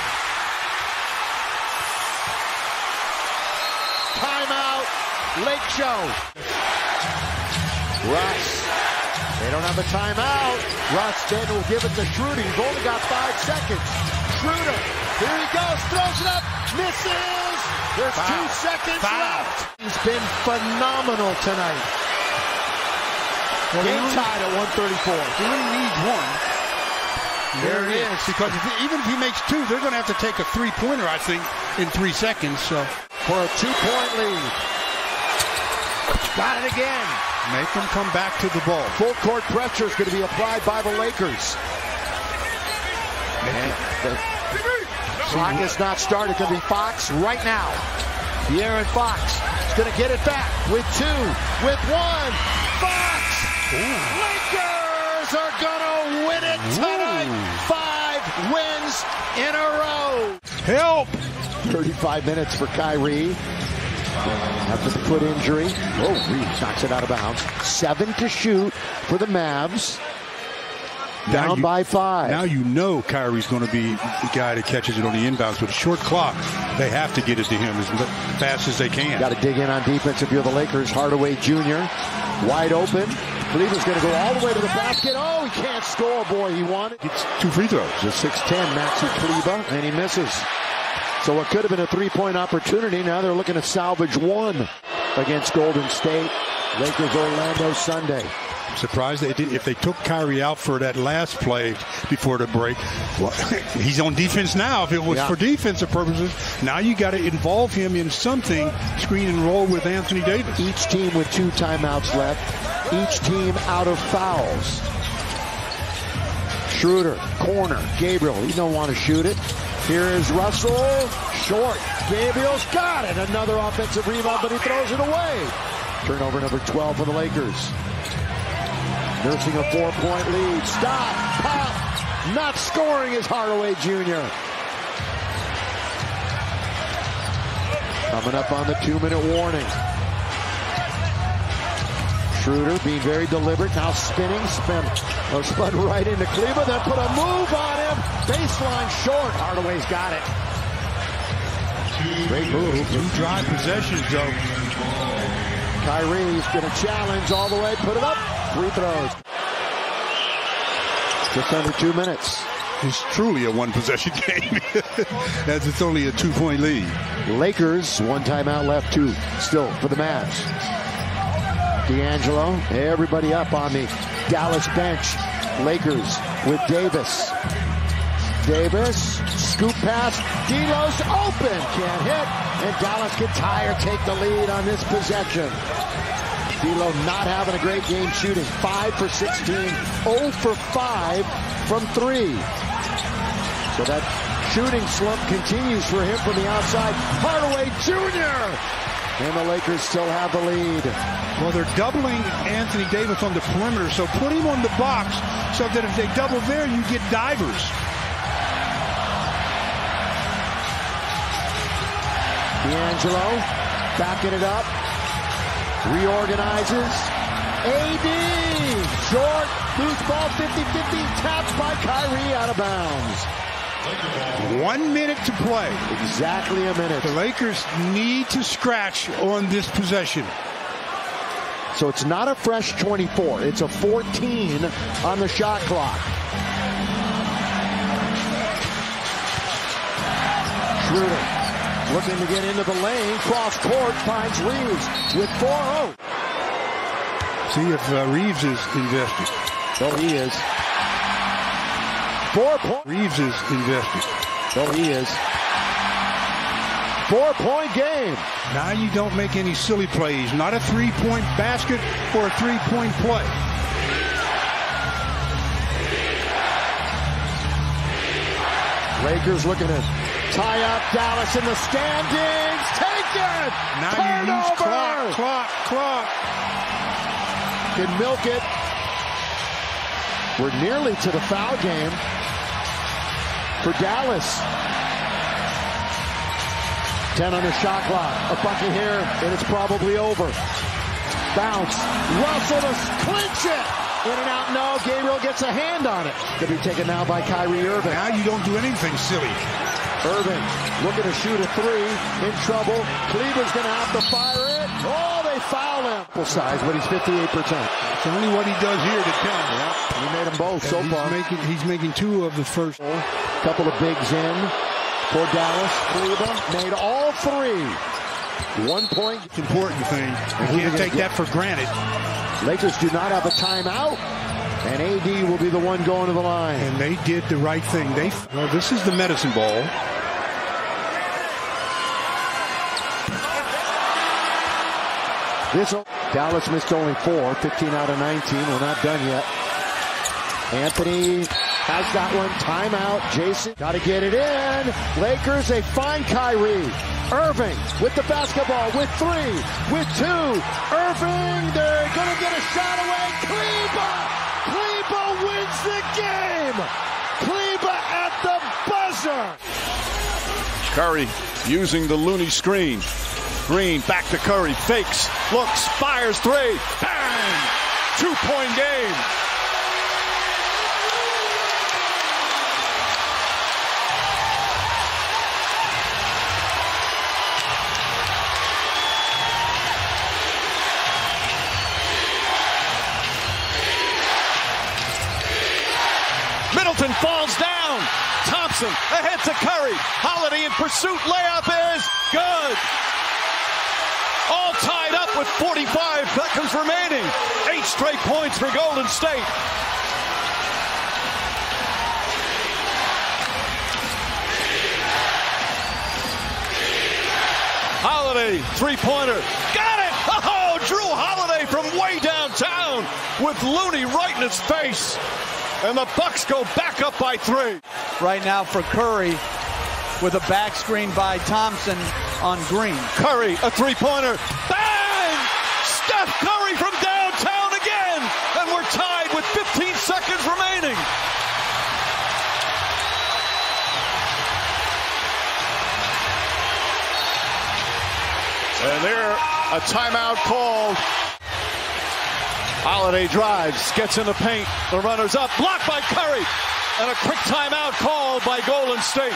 Timeout, Lake Show. Russ. They don't have a timeout. Russ then will give it to Schroeder. He's only got 5 seconds. Schroeder. Here he goes. Throws it up. Misses. There's 2 seconds left. He's been phenomenal tonight. Game tied at 134. He only needs 1. There it is. Because even if he makes 2, they're going to have to take a 3-pointer, I think, in 3 seconds. So for a 2-point lead. Got it again. Make them come back to the ball. Full court pressure is going to be applied by the Lakers. And the clock is not started. It's going to be Fox right now. De'Aaron Fox is going to get it back with 2, with 1. Fox! Lakers are going to win it tonight. 5 wins in a row. Help! 35 minutes for Kyrie. After the foot injury. Reeves knocks it out of bounds. 7 to shoot for the Mavs. Down by 5. Now you know Kyrie's going to be the guy that catches it on the inbounds. With a short clock, they have to get it to him as fast as they can. Got to dig in on defense if you're the Lakers. Hardaway Jr. wide open. Cleveland's going to go all the way to the basket. Oh, he can't score. Boy, he wanted. Gets 2 free throws. The 6'10", Maxi Kleber, and he misses. So it could have been a 3-point opportunity. Now they're looking to salvage 1 against Golden State. Lakers Orlando Sunday. I'm surprised they did. If they took Kyrie out for that last play before the break, well, he's on defense now. If it was for defensive purposes, now you got to involve him in something. Screen and roll with Anthony Davis. Each team with 2 timeouts left. Each team out of fouls. Schroeder, corner. Gabriel, he don't want to shoot it. Here is Russell, short. Gabriel's got it. Another offensive rebound, but he throws it away. Turnover number 12 for the Lakers. Nursing a 4-point lead. Stop, pop. Not scoring is Hardaway Jr. Coming up on the 2-minute warning. Schroeder being very deliberate, now spinning, spun right into Kleber, then put a move on him. Baseline short. Hardaway's got it. Great move. 2 dry possessions, though. Kyrie's going to challenge all the way, put it up. Free throws. Just under 2 minutes. It's truly a one-possession game, as it's only a 2-point lead. Lakers, one timeout left, two still for the Mavs. D'Angelo, everybody up on the Dallas bench. Lakers with Davis. Davis, scoop pass, D'Lo's open, can't hit, and Dallas can tie or take the lead on this possession. D'Lo not having a great game shooting, 5 for 16, 0 for 5 from 3. So that shooting slump continues for him from the outside. Hardaway Jr. And the Lakers still have the lead. Well, they're doubling Anthony Davis on the perimeter, so put him on the box so that if they double there, you get divers. D'Angelo backing it up. Reorganizes. AD. Short. Loose ball 50-50. Tapped by Kyrie out of bounds. 1 minute to play. Exactly a minute. The Lakers need to scratch on this possession. So it's not a fresh 24. It's a 14 on the shot clock. Schroeder looking to get into the lane. Cross court finds Reeves with 4-0. See if Reeves is invested. Oh, he is. 4 points. Reeves is invested. Oh, he is. 4-point game. Now you don't make any silly plays. Not a 3-point basket or a 3-point play. Lakers looking to tie up Dallas in the standings. Take it. Now Turnover. You use clock. Can milk it. We're nearly to the foul game for Dallas. 10 on the shot clock. A bucket here, and it's probably over. Bounce. Russell to clinch it. In and out, no. Gabriel gets a hand on it. Could be taken now by Kyrie Irving. Now you don't do anything silly. Irving looking to shoot a 3. In trouble. Cleveland's going to have to fire it. Oh, they foul him. Full size, but he's 58%. It's only what he does here that counts. Yeah, he made them both so far. He's making 2 of the first. Couple of bigs in for Dallas. Cleveland made all 3. 1 point. It's an important thing. You can't take that for granted. Lakers do not have a timeout, and AD will be the one going to the line. And they did the right thing. Well, this is the medicine ball. Dallas missed only 4, 15 out of 19. We're not done yet. Anthony has got one. Timeout. Jason got to get it in. Lakers, they find Kyrie. Irving with the basketball, with 3, with 2. Irving, they're going to get a shot away. Kleba wins the game. Kleba at the buzzer. Curry using the Looney screen. Green back to Curry. Fakes, looks, fires 3. Bang! 2-point game. Middleton falls down. Thompson ahead to Curry. Holiday in pursuit. Layup is good. All tied up with 45 seconds remaining. 8 straight points for Golden State. Holiday, 3-pointer. Got it! Oh, Drew Holiday from way downtown with Looney right in his face. And the Bucks go back up by 3. Right now for Curry with a back screen by Thompson on Green. Curry, a 3-pointer. Bang! Steph Curry from downtown again. And we're tied with 15 seconds remaining. And there, a timeout called. Holiday drives, gets in the paint. The runner's up, blocked by Curry. And a quick timeout called by Golden State.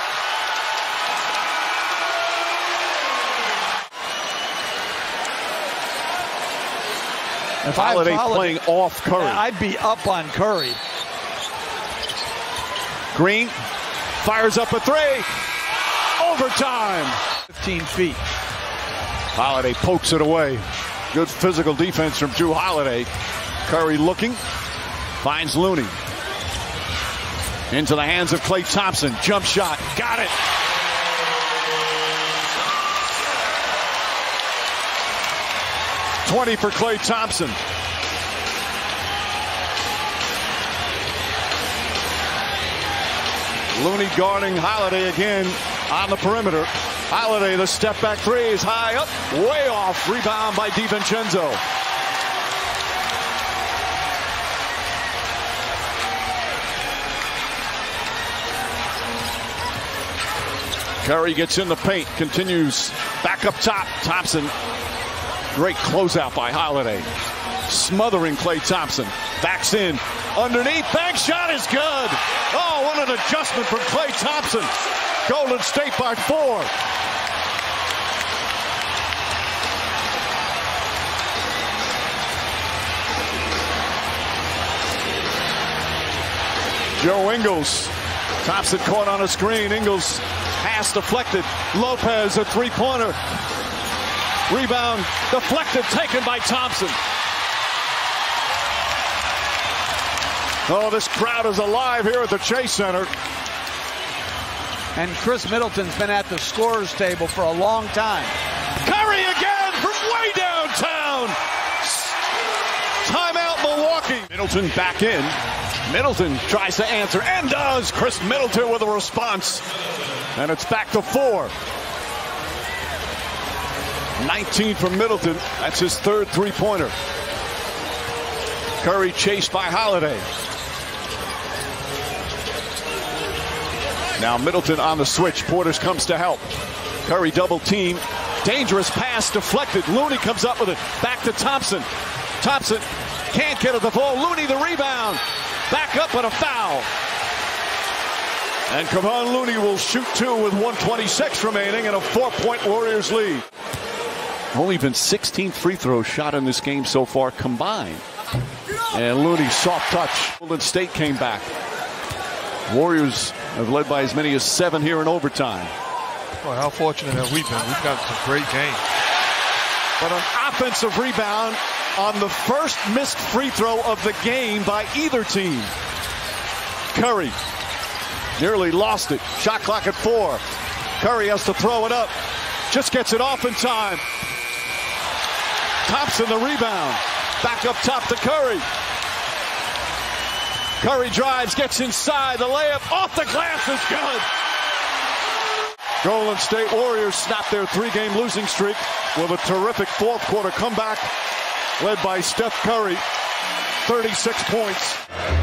If Holiday playing off Curry. I'd be up on Curry. Green fires up a three. Overtime. 15 feet. Holiday pokes it away. Good physical defense from Drew Holiday. Curry looking. Finds Looney. Into the hands of Klay Thompson. Jump shot. Got it. .20 for Klay Thompson. Looney guarding Holiday again on the perimeter. Holiday, the step back three is high up, way off. Rebound by DiVincenzo. Curry gets in the paint, continues back up top. Thompson, great closeout by Holiday. Smothering Klay Thompson. Backs in, underneath, bank shot is good. Oh, what an adjustment from Klay Thompson. Golden State by 4. Joe Ingles. Thompson caught on a screen. Ingles pass deflected. Lopez, a three-pointer. Rebound deflected, taken by Thompson. Oh, this crowd is alive here at the Chase Center. And Chris Middleton's been at the scorer's table for a long time. Curry again from way downtown. Timeout, Milwaukee. Middleton back in. Middleton tries to answer and does. Chris Middleton with a response. And it's back to 4. 19 from Middleton. That's his third three-pointer. Curry chased by Holiday. Now Middleton on the switch. Portis comes to help. Curry double team. Dangerous pass deflected. Looney comes up with it. Back to Thompson. Thompson can't get at the ball. Looney the rebound. Back up and a foul. And Kevon Looney will shoot 2 with 1:26 remaining and a 4-point Warriors lead. Only been 16 free throws shot in this game so far combined. And Looney soft touch. Golden State came back. Warriors have led by as many as 7 here in overtime. Well, how fortunate have we been? We've got some great games. But an offensive rebound on the first missed free throw of the game by either team. Curry nearly lost it. Shot clock at 4. Curry has to throw it up. Just gets it off in time. Thompson the rebound. Back up top to Curry. Curry drives, gets inside. The layup off the glass is good. Golden State Warriors snap their 3-game losing streak with a terrific fourth quarter comeback led by Steph Curry. 36 points.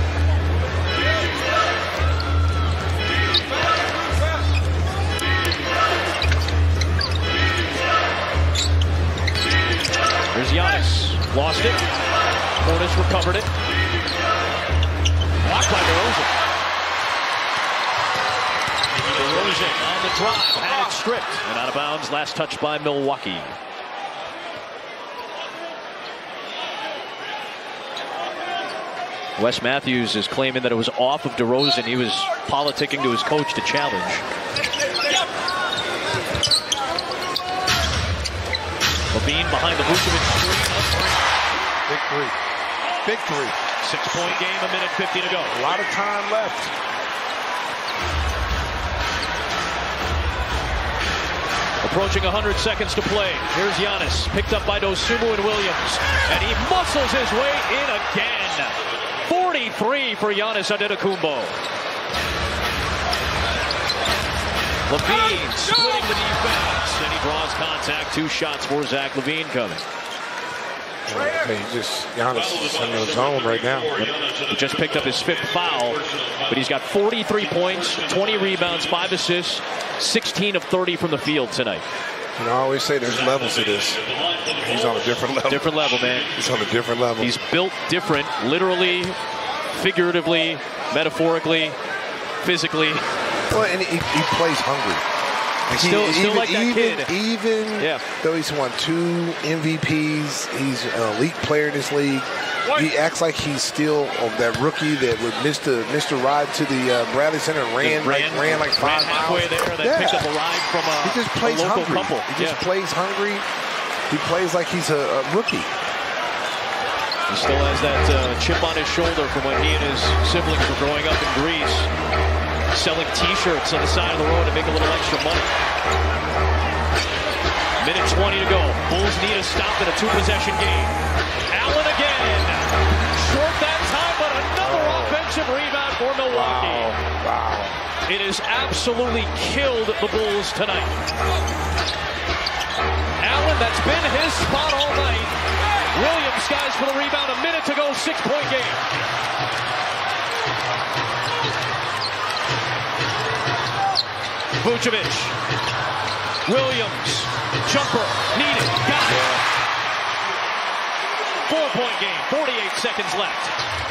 There's Giannis. Lost it. Portis recovered it. Blocked by DeRozan. DeRozan on the drive. Had it stripped. And out of bounds. Last touch by Milwaukee. Wes Matthews is claiming that it was off of DeRozan. He was politicking to his coach to challenge. Levine behind the Vucevic screen. Big three. Big three. 6-point game, 1:50 to go. A lot of time left. Approaching 100 seconds to play. Here's Giannis, picked up by Dosunmu and Williams. And he muscles his way in again. 43 for Giannis Antetokounmpo. Levine splitting the defense. And he draws contact. 2 shots for Zach Levine coming. Giannis is in the zone right now. He just picked up his 5th foul, but he's got 43 points, 20 rebounds, 5 assists, 16 of 30 from the field tonight. You know, I always say there's levels to this. He's on a different level. Different level, man. He's on a different level. He's built different, literally, figuratively, metaphorically, physically. Well, and he plays hungry. Still like that kid. Even though he's won 2 MVPs, he's an elite player in this league. He acts like he's still that rookie that would missed the ride to the Bradley Center and ran like 5 miles. Halfway there, then picked up a ride from a, he just plays a local hungry. couple. He just plays hungry. He plays like he's a rookie. He still has that chip on his shoulder from when he and his siblings were growing up in Greece, selling T-shirts on the side of the road to make a little extra money. Minute 20 to go. Bulls need a stop in a 2-possession game. Allen again. Short that time, but another offensive rebound for Milwaukee. Wow. It has absolutely killed the Bulls tonight. Allen, that's been his spot all night. Williams skies for the rebound. A minute to go, 6-point game. Vucevic. Williams. Jumper. Needed. Got it. 4-point game. 48 seconds left.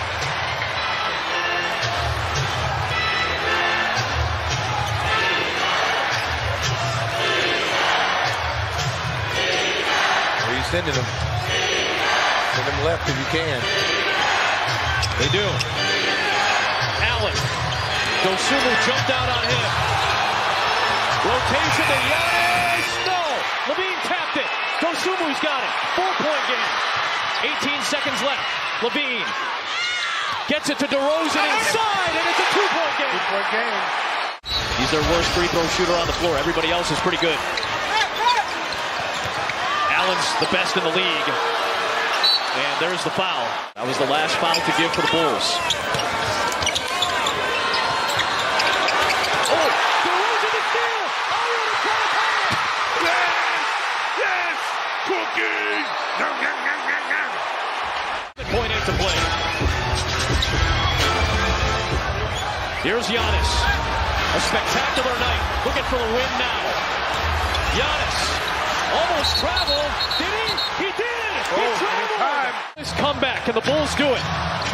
Where are you sending them? Send them left if you can. They do. Allen. Dosunmu jumped out on him. Rotation to Giannis. No. Levine tapped it. Dosunmu's got it. 4-point game. 18 seconds left. Levine gets it to DeRozan inside, and it's a 2-point game. 2-point game. He's their worst free throw shooter on the floor. Everybody else is pretty good. Allen's the best in the league. And there's the foul. That was the last foul to give for the Bulls. Oh, DeRozan to steal. Yes! Cookie! 0.8 to play. Here's Giannis. A spectacular night. Looking for the win now. Giannis almost traveled. Did he? He did! He traveled! This comeback, and the Bulls do it.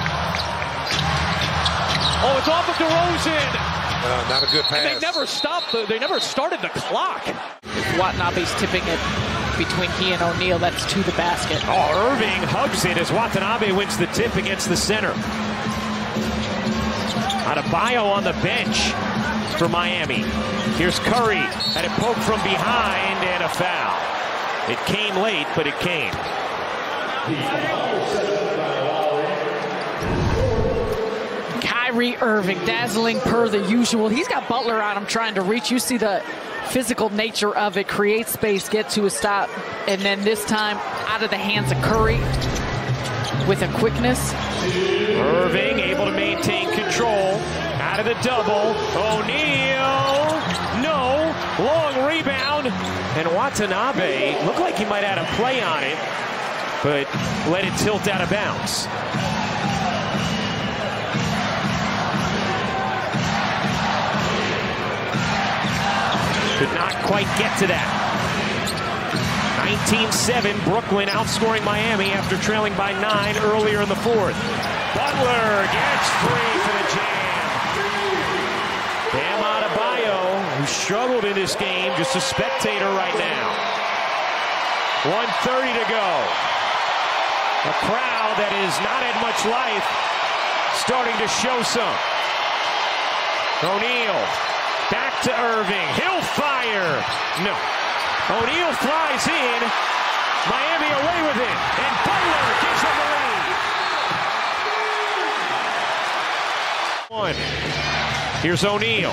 Oh, it's off of DeRozan. Not a good pass. And they never started the clock. Watanabe's tipping it between he and O'Neal. That's to the basket. Oh, Irving hugs it as Watanabe wins the tip against the center. Adebayo on the bench for Miami. Here's Curry. Had it poked from behind and a foul. It came late, but it came. Kyrie Irving, dazzling per the usual. He's got Butler on him trying to reach. You see the physical nature of it. Create space, get to a stop. And then this time out of the hands of Curry with a quickness. Irving able to maintain control. Out of the double. O'Neal. No. Long rebound. And Watanabe looked like he might have had a play on it, but let it tilt out of bounds. Could not quite get to that. 19-7, Brooklyn outscoring Miami after trailing by 9 earlier in the fourth. Butler gets free for the jam. Bam Adebayo, who struggled in this game, just a spectator right now. 1:30 to go. A crowd that has not had much life starting to show some. O'Neal. Back to Irving. He'll fire. No. O'Neal flies in. Miami away with it. And Butler gives them the lead. Here's O'Neal.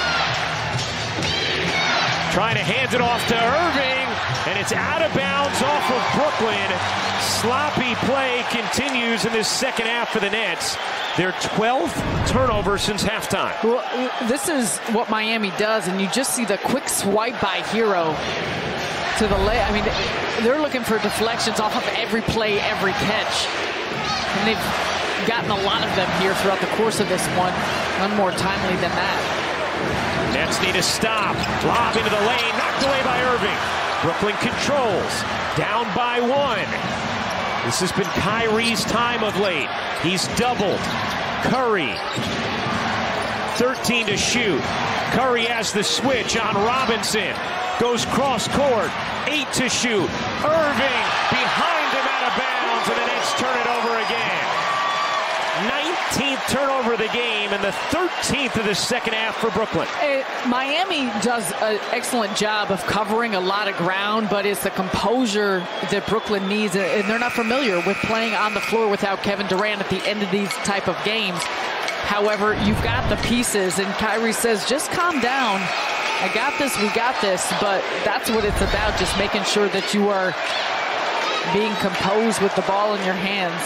Trying to hand it off to Irving. And it's out of bounds off of Brooklyn. Sloppy play continues in this second half for the Nets. Their 12th turnover since halftime. Well, this is what Miami does, and you just see the quick swipe by Hero to the left. I mean, they're looking for deflections off of every play, every catch. And they've gotten a lot of them here throughout the course of this one. None more timely than that. Nets need a stop. Lob into the lane, knocked away by Irving. Brooklyn controls. Down by 1. This has been Kyrie's time of late. He's doubled. Curry. 13 to shoot. Curry has the switch on Robinson. Goes cross court. 8 to shoot. Irving behind him out of bounds. and the Nets turn it over again. 19th turnover of the game and the 13th of the second half for Brooklyn. Miami does an excellent job of covering a lot of ground, but it's the composure that Brooklyn needs, and they're not familiar with playing on the floor without Kevin Durant at the end of these type of games. However, you've got the pieces, and Kyrie says, just calm down. I got this, we got this, but that's what it's about, just making sure that you are being composed with the ball in your hands.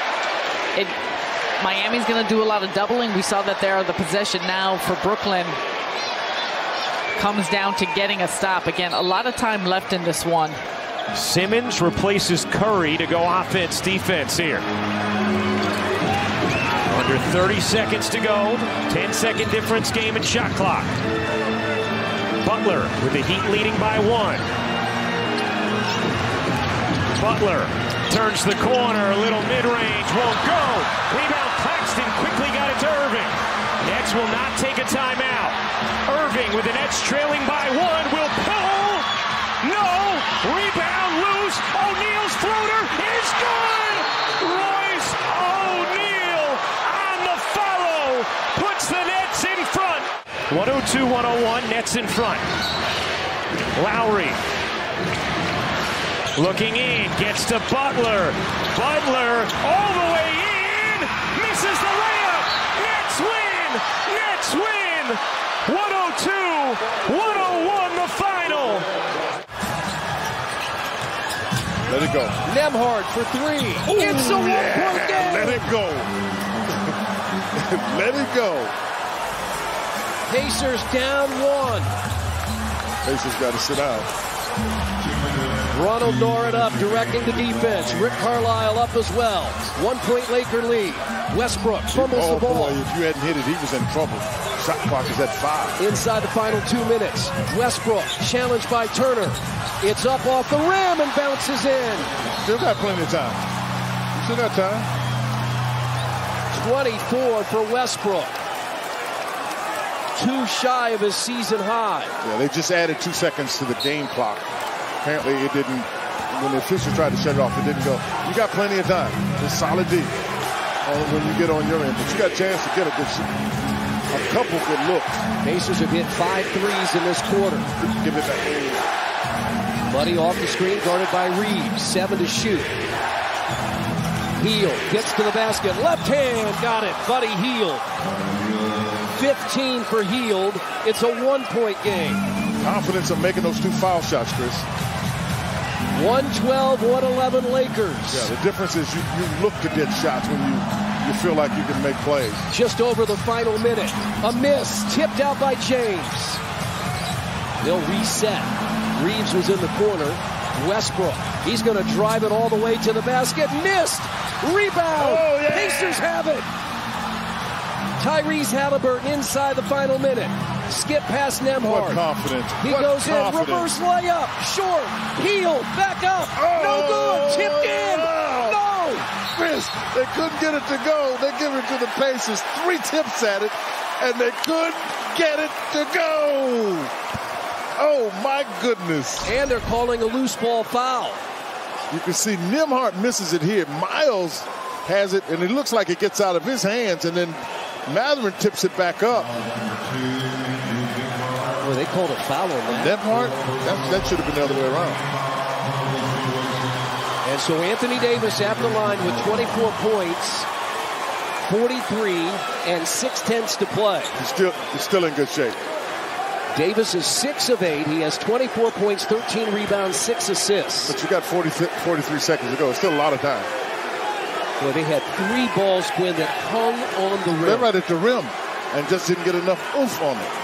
Miami's going to do a lot of doubling. We saw that there. The possession now for Brooklyn comes down to getting a stop. Again, a lot of time left in this one. Simmons replaces Curry to go offense-defense here. Under 30 seconds to go. 10-second difference game and shot clock. Butler with the Heat leading by 1. Butler turns the corner, a little mid-range, won't go. Rebound, Claxton quickly got it to Irving. Nets will not take a timeout. Irving with the Nets trailing by 1 will pull. No, rebound loose. O'Neal's floater is good. Royce O'Neal on the follow puts the Nets in front. 102-101, Nets in front. Lowry. Looking in, gets to Butler. Butler all the way in, misses the layup. Nets win! Nets win! 102-101 the final. Let it go. Nembhard for 3. Ooh, It's a one-point game. Let it go. Let it go. Pacers down 1. Pacers got to sit down. Ronald Noren up, directing the defense. Rick Carlisle up as well. 1-point Laker lead. Westbrook fumbles the ball. Boy, if you hadn't hit it, he was in trouble. Shot clock is at 5. Inside the final 2 minutes. Westbrook challenged by Turner. It's up off the rim and bounces in. Still got plenty of time. Still got time. 24 for Westbrook. 2 shy of his season high. Yeah, they just added 2 seconds to the game clock. Apparently it didn't, when the officials tried to shut it off, it didn't go. You got plenty of time. It's solid D when you get on your end. But you got a chance to get a couple good looks. Pacers have hit 5 threes in this quarter. Give it back. Buddy off the screen, guarded by Reeves. 7 to shoot. Hield gets to the basket. Left hand, got it. Buddy Hield. 15 for Hield. It's a 1-point game. Confidence of making those 2 foul shots, Chris. 112-111 Lakers. Yeah, the difference is you look to get shots when you feel like you can make plays. Just over the final minute. A miss, tipped out by James. They'll reset. Reeves was in the corner. Westbrook, he's going to drive it all the way to the basket. Missed! Rebound! Oh, yeah. Pacers have it! Tyrese Halliburton inside the final minute. Skip past Nembhard. What confidence. He goes in. Reverse layup. Short. Hield. Back up. No good. Tipped in. No. Chris, they couldn't get it to go. They give it to the Pacers. 3 tips at it, and they couldn't get it to go. Oh, my goodness. And they're calling a loose ball foul. You can see Nembhard misses it here. Miles has it, and it looks like it gets out of his hands, and then Mathurin tips it back up. Well, they called a foul on that. Nembhard? That should have been the other way around. And so Anthony Davis at the line with 24 points, 43 and 6/10 to play. He's still in good shape. Davis is 6 of 8. He has 24 points, 13 rebounds, 6 assists. But you got 43 seconds to go. It's still a lot of time. Well, they had 3 balls, Quinn, that hung on the rim. They're right at the rim and just didn't get enough oomph on it.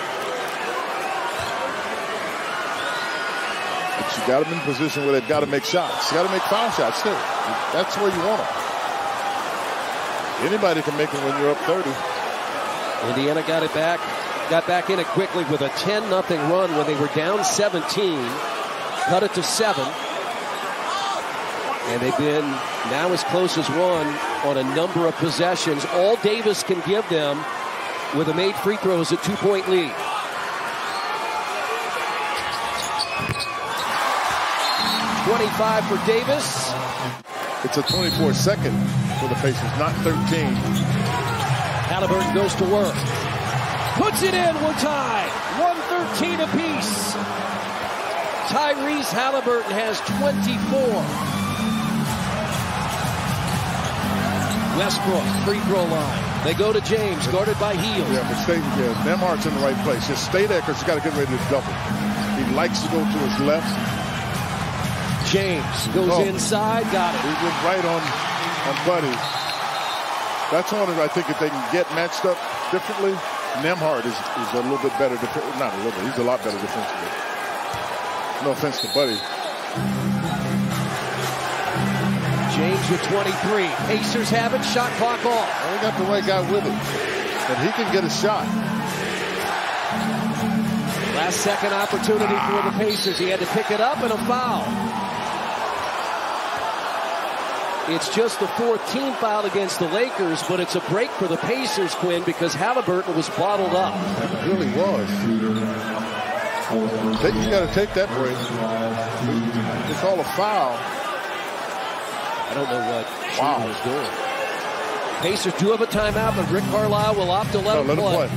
But you got them in a position where they've got to make shots. You got to make foul shots, too. That's where you want them. Anybody can make them when you're up 30. Indiana got it back. Got back in it quickly with a 10-0 run when they were down 17. Cut it to 7. And they've been now as close as 1 on a number of possessions. All Davis can give them with a made free throws a 2-point lead. .25 for Davis. It's a 24-second for the Pacers, not 13. Halliburton goes to work. Puts it in, we're tied. 113 apiece. Tyrese Halliburton has 24. Westbrook, free throw line. They go to James, guarded by Hield. Yeah, but Nemhardt's in the right place. Just Stadeker's got to get ready to double. He likes to go to his left. James goes inside, got it. He went right on Buddy. That's on it. I think if they can get matched up differently, Nemhardt is a little bit better. Not a little bit. He's a lot better defensively. No offense to Buddy. James with 23. Pacers have it. Shot clock off. They got the right guy with it. And he can get a shot. Last second opportunity for the Pacers. He had to pick it up and a foul. It's just the fourth team foul against the Lakers, but it's a break for the Pacers, Quinn, because Halliburton was bottled up. It really was. You got to take that break. It's all a foul. I don't know what Shooter was doing. Pacers do have a timeout, but Rick Carlisle will opt to let him play.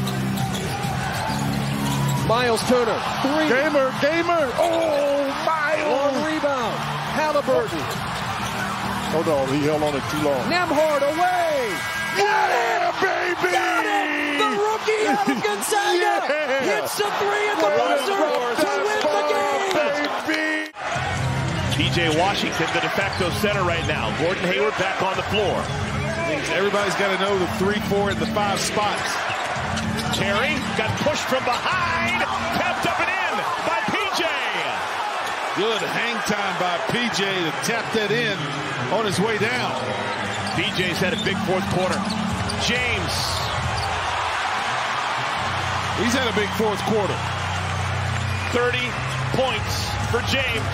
Miles Turner, three. Gamer. Oh, Miles. Long rebound. Halliburton. Oh, no, he held on it too long. Nemhard away. Got it, baby. Got it. The rookie out of Gonzaga hits a three at the buzzer to win the game. P.J. Washington, the de facto center right now. Gordon Hayward back on the floor. Everybody's got to know the 3, 4, and the 5 spots. Terry got pushed from behind, tapped up and in by P.J. Good hang time by P.J. to tap that in on his way down. P.J.'s had a big fourth quarter. James. He's had a big fourth quarter. 30 points for James.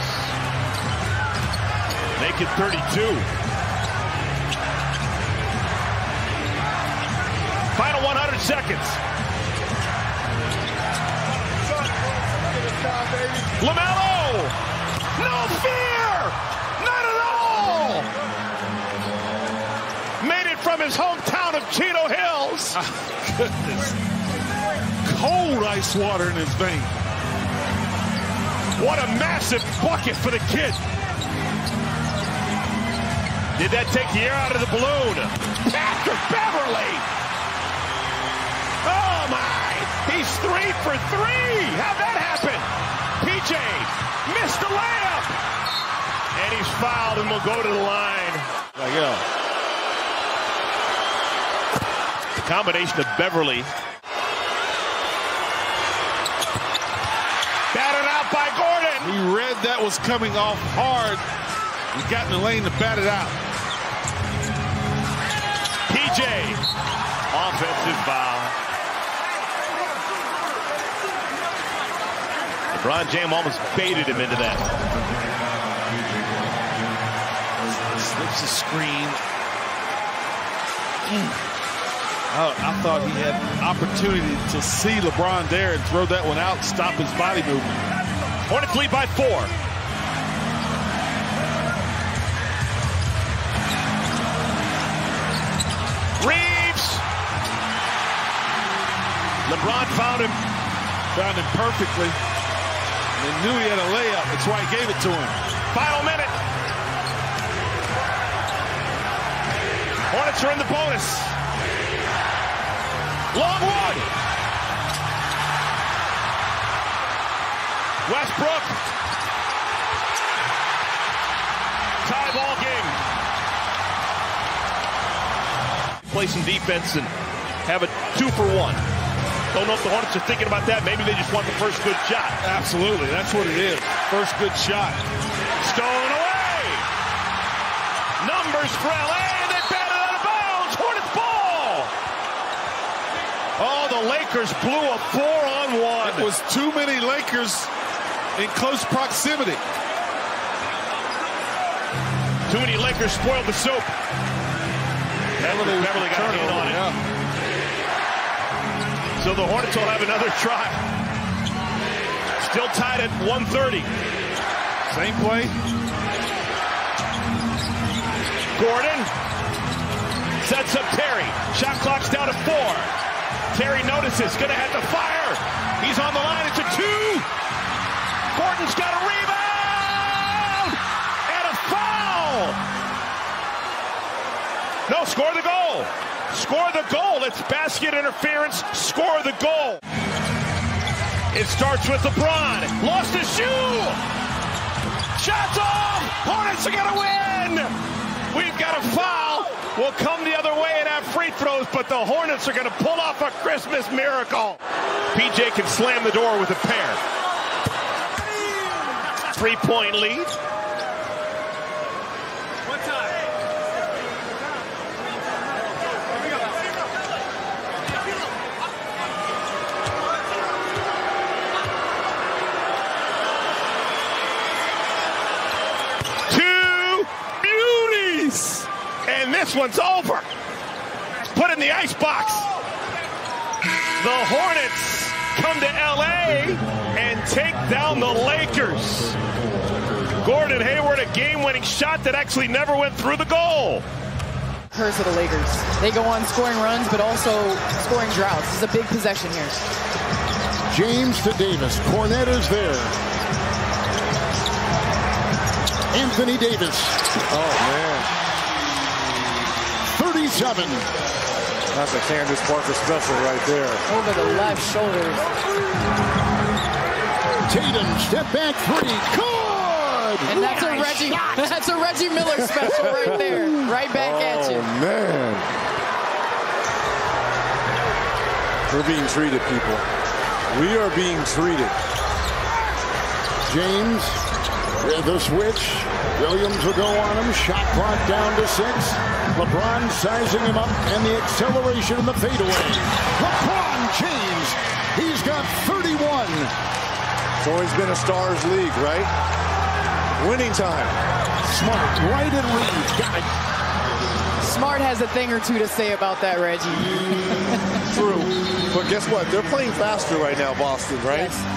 Make it 32. Final 100 seconds. LaMelo! No fear! Not at all! Made it from his hometown of Chino Hills. Goodness. Cold ice water in his veins. What a massive bucket for the kid. Did that take the air out of the balloon? Patrick Beverly! Oh my! He's 3 for 3! How'd that happen? PJ missed the layup! And he's fouled and will go to the line. The combination of Beverly. Batted out by Gordon! He read that was coming off hard. He got in the lane to bat it out. PJ, offensive foul. LeBron James almost baited him into that. Slips a screen. I thought he had an opportunity to see LeBron there and throw that one out and stop his body movement. Hornets lead by 4. Reeves. LeBron found him perfectly. And knew he had a layup. That's why he gave it to him. Final minute. Hornets are in the bonus. Long one. Westbrook. Tie ball game. Play some defense and have a 2 for 1. Don't know if the Hornets are thinking about that. Maybe they just want the first good shot. Absolutely. That's what it is. First good shot. Stolen away. Numbers for LA. They bat it out of bounds. Hornets ball. Oh, the Lakers blew a 4-on-1. It was too many Lakers in close proximity. Too many Lakers spoiled the soup. Beverly got a hand on it. Yeah. So the Hornets will have another try. Still tied at 130. Same play. Gordon sets up Terry. Shot clock's down to 4. Terry notices, gonna have to fire. He's on the line, it's a 2. Gordon's got a rebound! And a foul! No, score the goal. Score the goal. It's basket interference. Score the goal. It starts with LeBron. Lost his shoe. Shots off. Hornets are going to win. We've got a foul. We'll come the other way and have free throws, but the Hornets are going to pull off a Christmas miracle. PJ can slam the door with a pair. 3-point lead. What time? And this one's over. Put in the icebox. The Hornets come to LA and take down the Lakers. Gordon Hayward, a game-winning shot that actually never went through the goal. Curse of the Lakers. They go on scoring runs, but also scoring droughts. This is a big possession here. James to Davis. Cornette is there. Anthony Davis. Oh, man. 37. That's a Candace Parker special right there. Over the left shoulder. Tatum, step back 3. Good! And that's a Reggie Miller special right there. Right back at you. Oh, man. We're being treated, people. We are being treated. James with the switch. Williams will go on him. Shot clock down to 6. LeBron sizing him up, and the acceleration and the fadeaway. LeBron James, he's got 31. It's always been a stars league, right? Winning time. Smart, right and Reed. Got it. Smart has a thing or two to say about that, Reggie. True. But guess what? They're playing faster right now, Boston, right? Yes.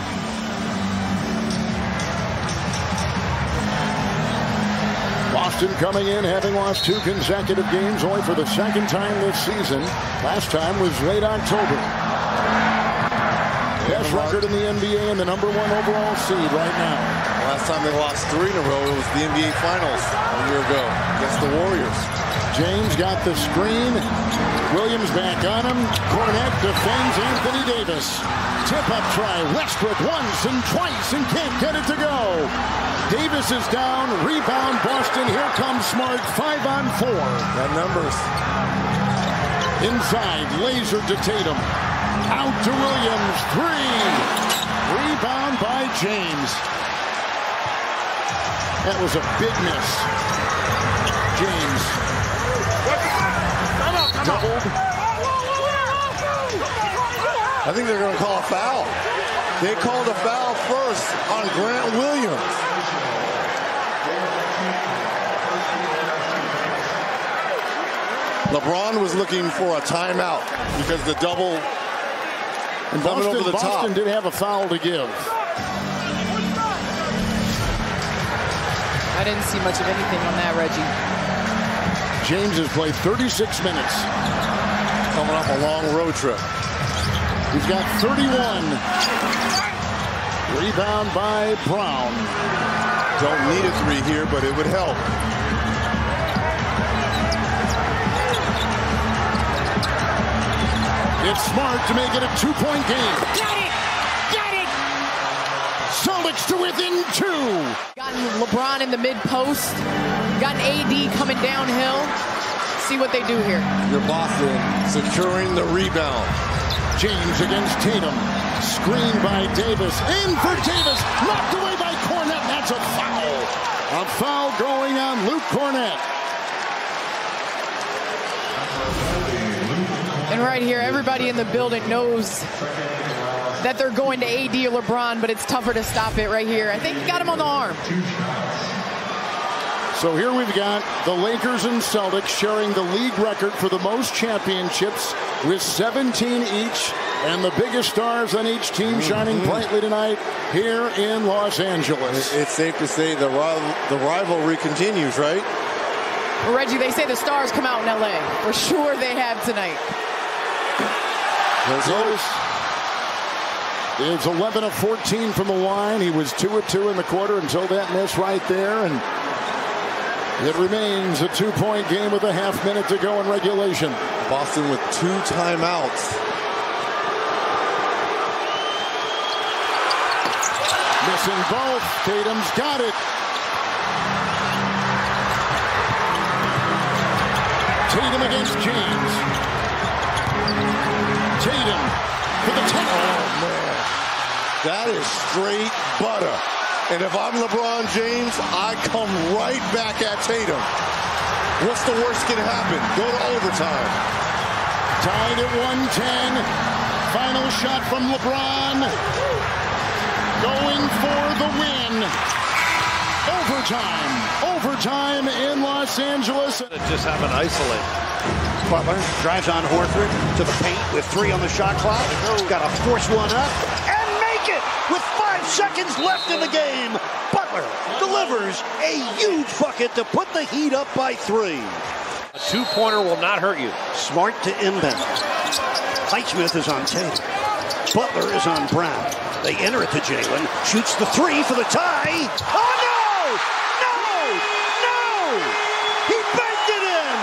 Boston coming in, having lost 2 consecutive games, only for the 2nd time this season. Last time was late October. Best record in the NBA and the #1 overall seed right now. Last time they lost 3 in a row, it was the NBA Finals a year ago against the Warriors. James got the screen. Williams back on him. Cornette defends Anthony Davis. Tip-up try. Westbrook once and twice and can't get it to go. Davis is down. Rebound Boston. Here comes Smart. 5-on-4. That numbers. Inside. Laser to Tatum. Out to Williams. 3. Rebound by James. That was a big miss. James. Doubled. I think they're going to call a foul. They called a foul first on Grant Williams. LeBron was looking for a timeout because the double and coming over the Boston top. did have a foul to give. I didn't see much of anything on that, Reggie. James has played 36 minutes. Coming off a long road trip. He's got 31. Rebound by Brown. Don't need a 3 here, but it would help. It's Smart to make it a 2-point game. Got it! Got it! Celtics to within 2. Gotten LeBron in the mid-post. Gotten AD coming downhill. See what they do here. Your Boston securing the rebound. James against Tatum. Screen by Davis. In for Davis. Knocked away by Cornette. That's a foul. A foul going on Luke Cornette. And right here, everybody in the building knows that they're going to AD or LeBron, but it's tougher to stop it right here. I think he got him on the arm. So here we've got the Lakers and Celtics sharing the league record for the most championships with 17 each, and the biggest stars on each team shining brightly tonight here in Los Angeles. It's safe to say the rivalry continues, right? Well, Reggie, they say the stars come out in L.A. For sure they have tonight. It's 11 of 14 from the line. He was 2 of 2 in the quarter until that miss right there. And it remains a 2-point game with a half minute to go in regulation. Boston with 2 timeouts. Missing both. Tatum's got it. Tatum against James. Tatum for the top. Oh, man. That is straight butter. And if I'm LeBron James, I come right back at Tatum. What's the worst can happen? Go to overtime. Tied at 110. Final shot from LeBron. Going for the win. Overtime. Overtime in Los Angeles. Just have an isolate. Butler drives on Horford to the paint with 3 on the shot clock. Got to force one up and make it with 5 seconds left in the game. Butler delivers a huge bucket to put the Heat up by 3. A 2-pointer will not hurt you. Smart to inbound. Highsmith is on Tatum. Butler is on Brown. They enter it to Jalen. Shoots the 3 for the tie. Oh, no! No! No! He banked it in!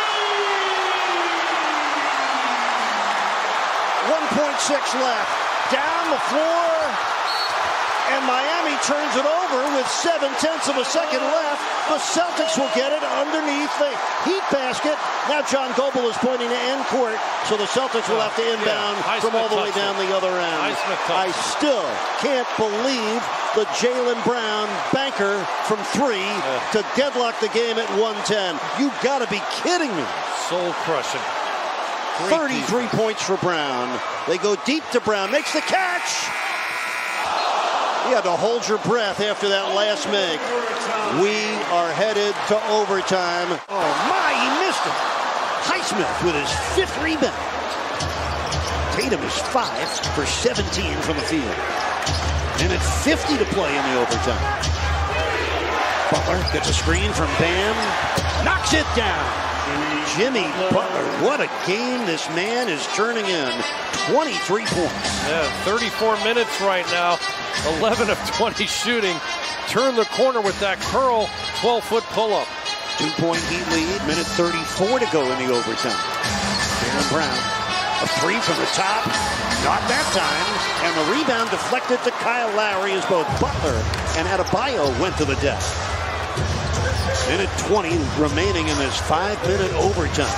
1.6 left. Down the floor. And Miami turns it over with 0.7 of a second left. The Celtics will get it underneath the Heat basket. Now John Goebel is pointing to end court, so the Celtics will have to inbound from all the way down the other end. I still can't believe the Jalen Brown banker from 3 to deadlock the game at 110. You've got to be kidding me. Soul crushing. 33 points for Brown. They go deep to Brown, makes the catch. You had to hold your breath after that last make. We are headed to overtime. Oh my, he missed it. Highsmith with his 5th rebound. Tatum is 5 for 17 from the field. And it's 50 to play in the overtime. Butler gets a screen from Bam. Knocks it down. Jimmy Butler, what a game this man is turning in. 23 points. Yeah, 34 minutes right now. 11 of 20 shooting. Turn the corner with that curl. 12-foot pull-up. 2-point Heat lead. Minute 34 to go in the overtime. Jalen Brown, a 3 from the top. Not that time. And the rebound deflected to Kyle Lowry as both Butler and Adebayo went to the deck. Minute 20 remaining in this 5-minute overtime.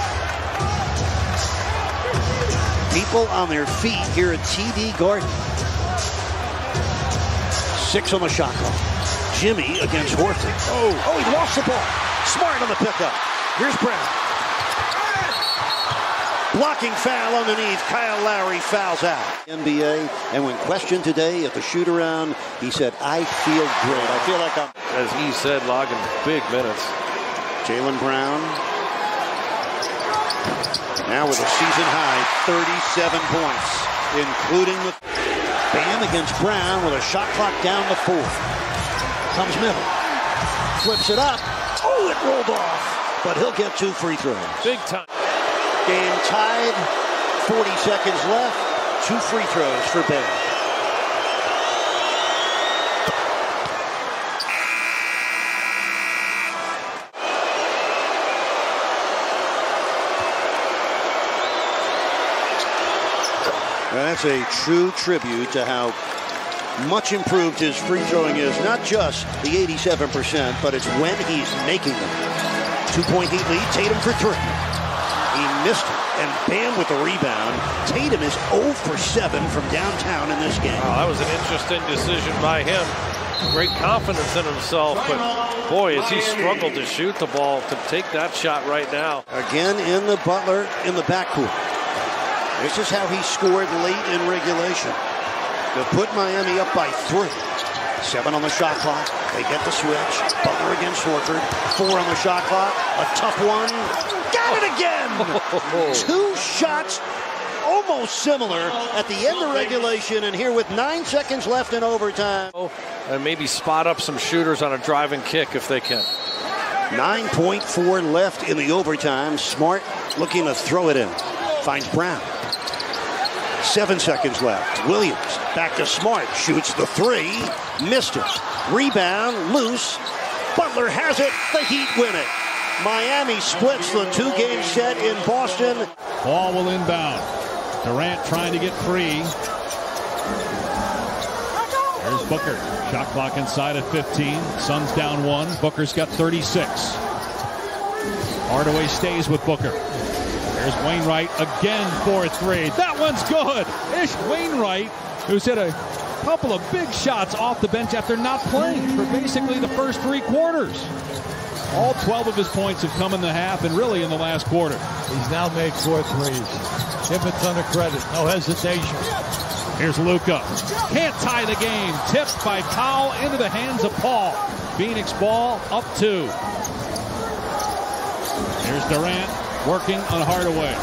People on their feet here at TD Garden. 6 on the shot clock. Jimmy against Horford. Oh, he lost the ball. Smart on the pickup. Here's Brown. Blocking foul underneath. Kyle Lowry fouls out. NBA, and when questioned today at the shoot-around, he said, I feel great. I feel like I'm... As he said, logging big minutes. Jalen Brown. Now with a season-high 37 points, including the... Bam against Brown with a shot clock down to 4. Comes middle. Flips it up. Oh, it rolled off. But he'll get 2 free throws. Big time. Game tied. 40 seconds left. 2 free throws for Bam. Well, that's a true tribute to how much improved his free throwing is. Not just the 87%, but it's when he's making them. 2-point Heat lead. Tatum for 3. He missed it. And Bam with the rebound. Tatum is 0 for 7 from downtown in this game. Wow, that was an interesting decision by him. Great confidence in himself, but boy, has he struggled to shoot the ball, to take that shot right now. Again in the Butler in the backcourt. This is how he scored late in regulation. To put Miami up by 3. 7 on the shot clock. They get the switch. Butler against Horford. 4 on the shot clock. A tough one. Got it again! 2 shots almost similar at the end of regulation, and here with 9 seconds left in overtime. And maybe spot up some shooters on a driving kick if they can. 9.4 left in the overtime. Smart looking to throw it in. Finds Brown. 7 seconds left. Williams back to Smart. Shoots the three. Missed it. Rebound. Loose. Butler has it. The Heat win it. Miami splits the 2-game set in Boston. Ball will inbound. Durant trying to get free. There's Booker. Shot clock inside at 15. Suns down 1. Booker's got 36. Hardaway stays with Booker. There's Wainwright again for 3. That one's good. Ish Wainwright, who's hit a couple of big shots off the bench after not playing for basically the first 3 quarters. All 12 of his points have come in the half and really in the last quarter. He's now made 4 threes. Give a ton of credit. No hesitation. Here's Luka. Can't tie the game. Tipped by Powell into the hands of Paul. Phoenix ball up 2. Here's Durant working on Hardaway.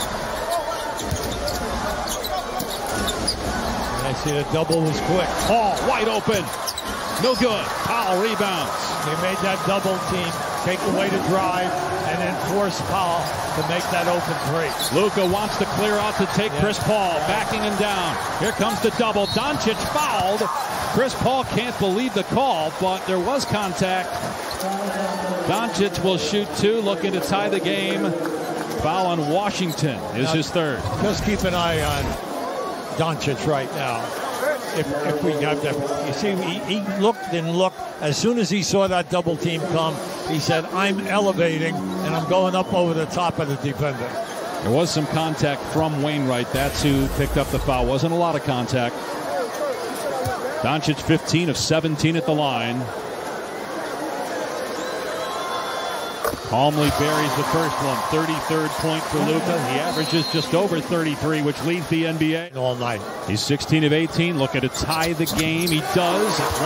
I see the double was quick. Paul wide open. No good. Powell rebounds. They made that double team take away the drive and then force Powell to make that open 3. Luka wants to clear out to take Chris Paul, backing him down. Here comes the double. Doncic fouled. Chris Paul can't believe the call, but there was contact. Doncic will shoot 2, looking to tie the game. Foul on Washington is his 3rd. Just keep an eye on Doncic right now. If we have that, you see, he looked and looked. As soon as he saw that double team come, he said, I'm elevating and I'm going up over the top of the defender. There was some contact from Wainwright. That's who picked up the foul. Wasn't a lot of contact. Doncic 15 of 17 at the line. Calmly buries the first one. 33rd point for Luka. He averages just over 33, which leads the NBA all night. He's 16 of 18, looking to tie the game. He does at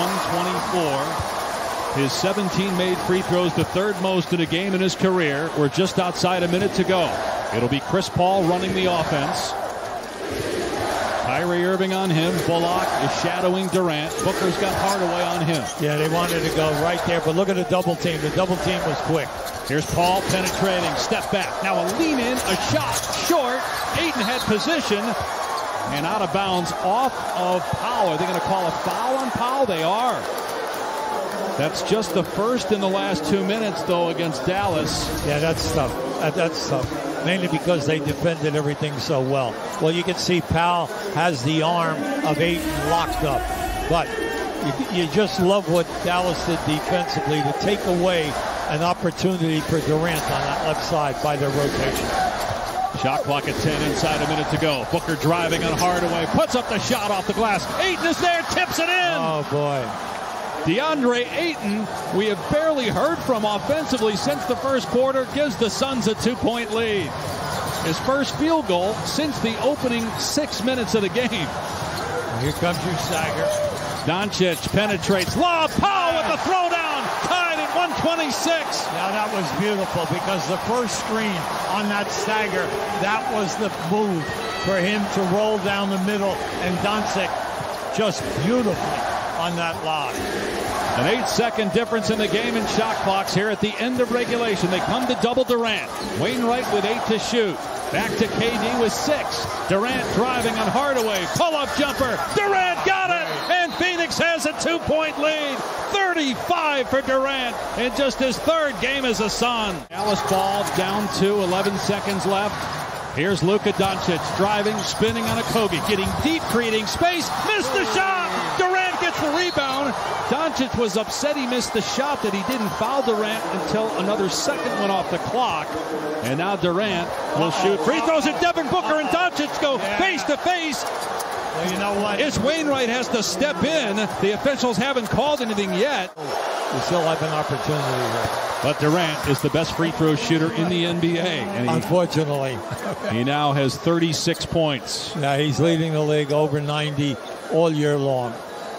124. His 17 made free throws, the 3rd most in a game in his career. We're just outside a minute to go. It'll be Chris Paul running the offense. Kyrie Irving on him. Bullock is shadowing Durant. Booker's got Hardaway on him. Yeah, they wanted to go right there, but look at the double team. The double team was quick. Here's Paul penetrating. Step back. Now a lean in. A shot. Short. Ayton had position. And out of bounds off of Powell. Are they going to call a foul on Powell? They are. That's just the first in the last 2 minutes, though, against Dallas. Yeah, that's tough. That's tough. Mainly because they defended everything so well. Well, you can see Powell has the arm of Ayton locked up. But you just love what Dallas did defensively to take away an opportunity for Durant on that left side by their rotation. Shot clock at 10, inside a minute to go. Booker driving on Hardaway, puts up the shot off the glass. Ayton is there, tips it in. Oh, boy. DeAndre Ayton, we have barely heard from offensively since the first quarter, gives the Suns a 2-point lead. His first field goal since the opening 6 minutes of the game. Here comes your stagger. Doncic penetrates. Lob. Powell with the throwdown. Tied at 126. Now that was beautiful because the first screen on that stagger, that was the move for him to roll down the middle, and Doncic just beautifully on that lob. An 8-second difference in the game in shot clocks here at the end of regulation. They come to double Durant. Wainwright with 8 to shoot. Back to KD with 6. Durant driving on Hardaway. Pull-up jumper. Durant got it! And Phoenix has a 2-point lead. 35 for Durant in just his 3rd game as a Sun. Dallas ball down to 11 seconds left. Here's Luka Doncic driving, spinning on a Kobe, getting deep, creating space. Missed the shot! Durant gets the rebound. Doncic was upset he missed the shot, that he didn't foul Durant until another second went off the clock. And now Durant will shoot free throws, and Devin Booker and Doncic go face to face. Well, you know what? It's Wainwright has to step in. The officials haven't called anything yet. We still have an opportunity here. But Durant is the best free throw shooter in the NBA. And unfortunately. He now has 36 points. Yeah, he's leading the league over 90 all year long.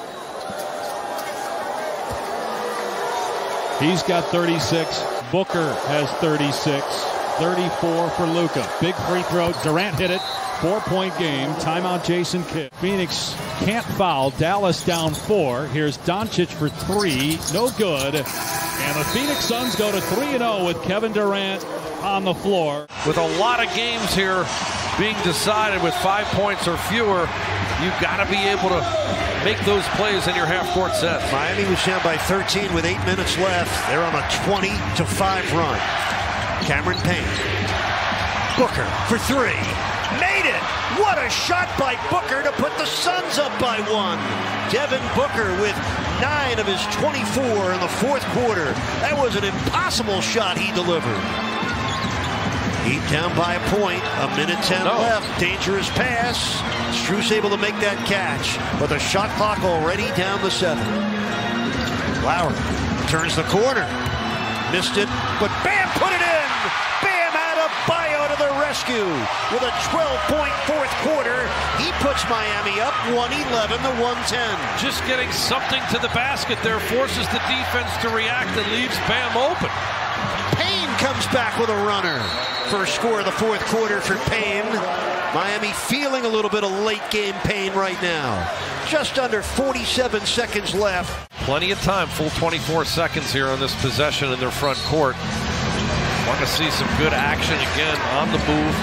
He's got 36. Booker has 36. 34 for Luka. Big free throw. Durant hit it. 4-point game. Timeout, Jason Kidd. Phoenix can't foul. Dallas down 4. Here's Doncic for 3. No good. And the Phoenix Suns go to 3-0 with Kevin Durant on the floor. With a lot of games here being decided with 5 points or fewer, you've got to be able to make those plays in your half-court sets. Miami was down by 13 with 8 minutes left. They're on a 20-5 run. Cameron Payne. Booker for 3. Made it! What a shot by Booker to put the Suns up by 1. Devin Booker with 9 of his 24 in the fourth quarter. That was an impossible shot he delivered. Heat down by a point, 1:10 left. Dangerous pass. Strus able to make that catch, but the shot clock already down to 7. Lowry turns the corner. Missed it, but Bam put it in! Bam Adebayo to the rescue with a 12-point fourth quarter. He puts Miami up 111 to 110. Just getting something to the basket there forces the defense to react and leaves Bam open. Payne comes back with a runner. First score of the fourth quarter for Payne. Miami feeling a little bit of late game pain right now. Just under 47 seconds left. Plenty of time, full 24 seconds here on this possession in their front court. Want to see some good action again on the move.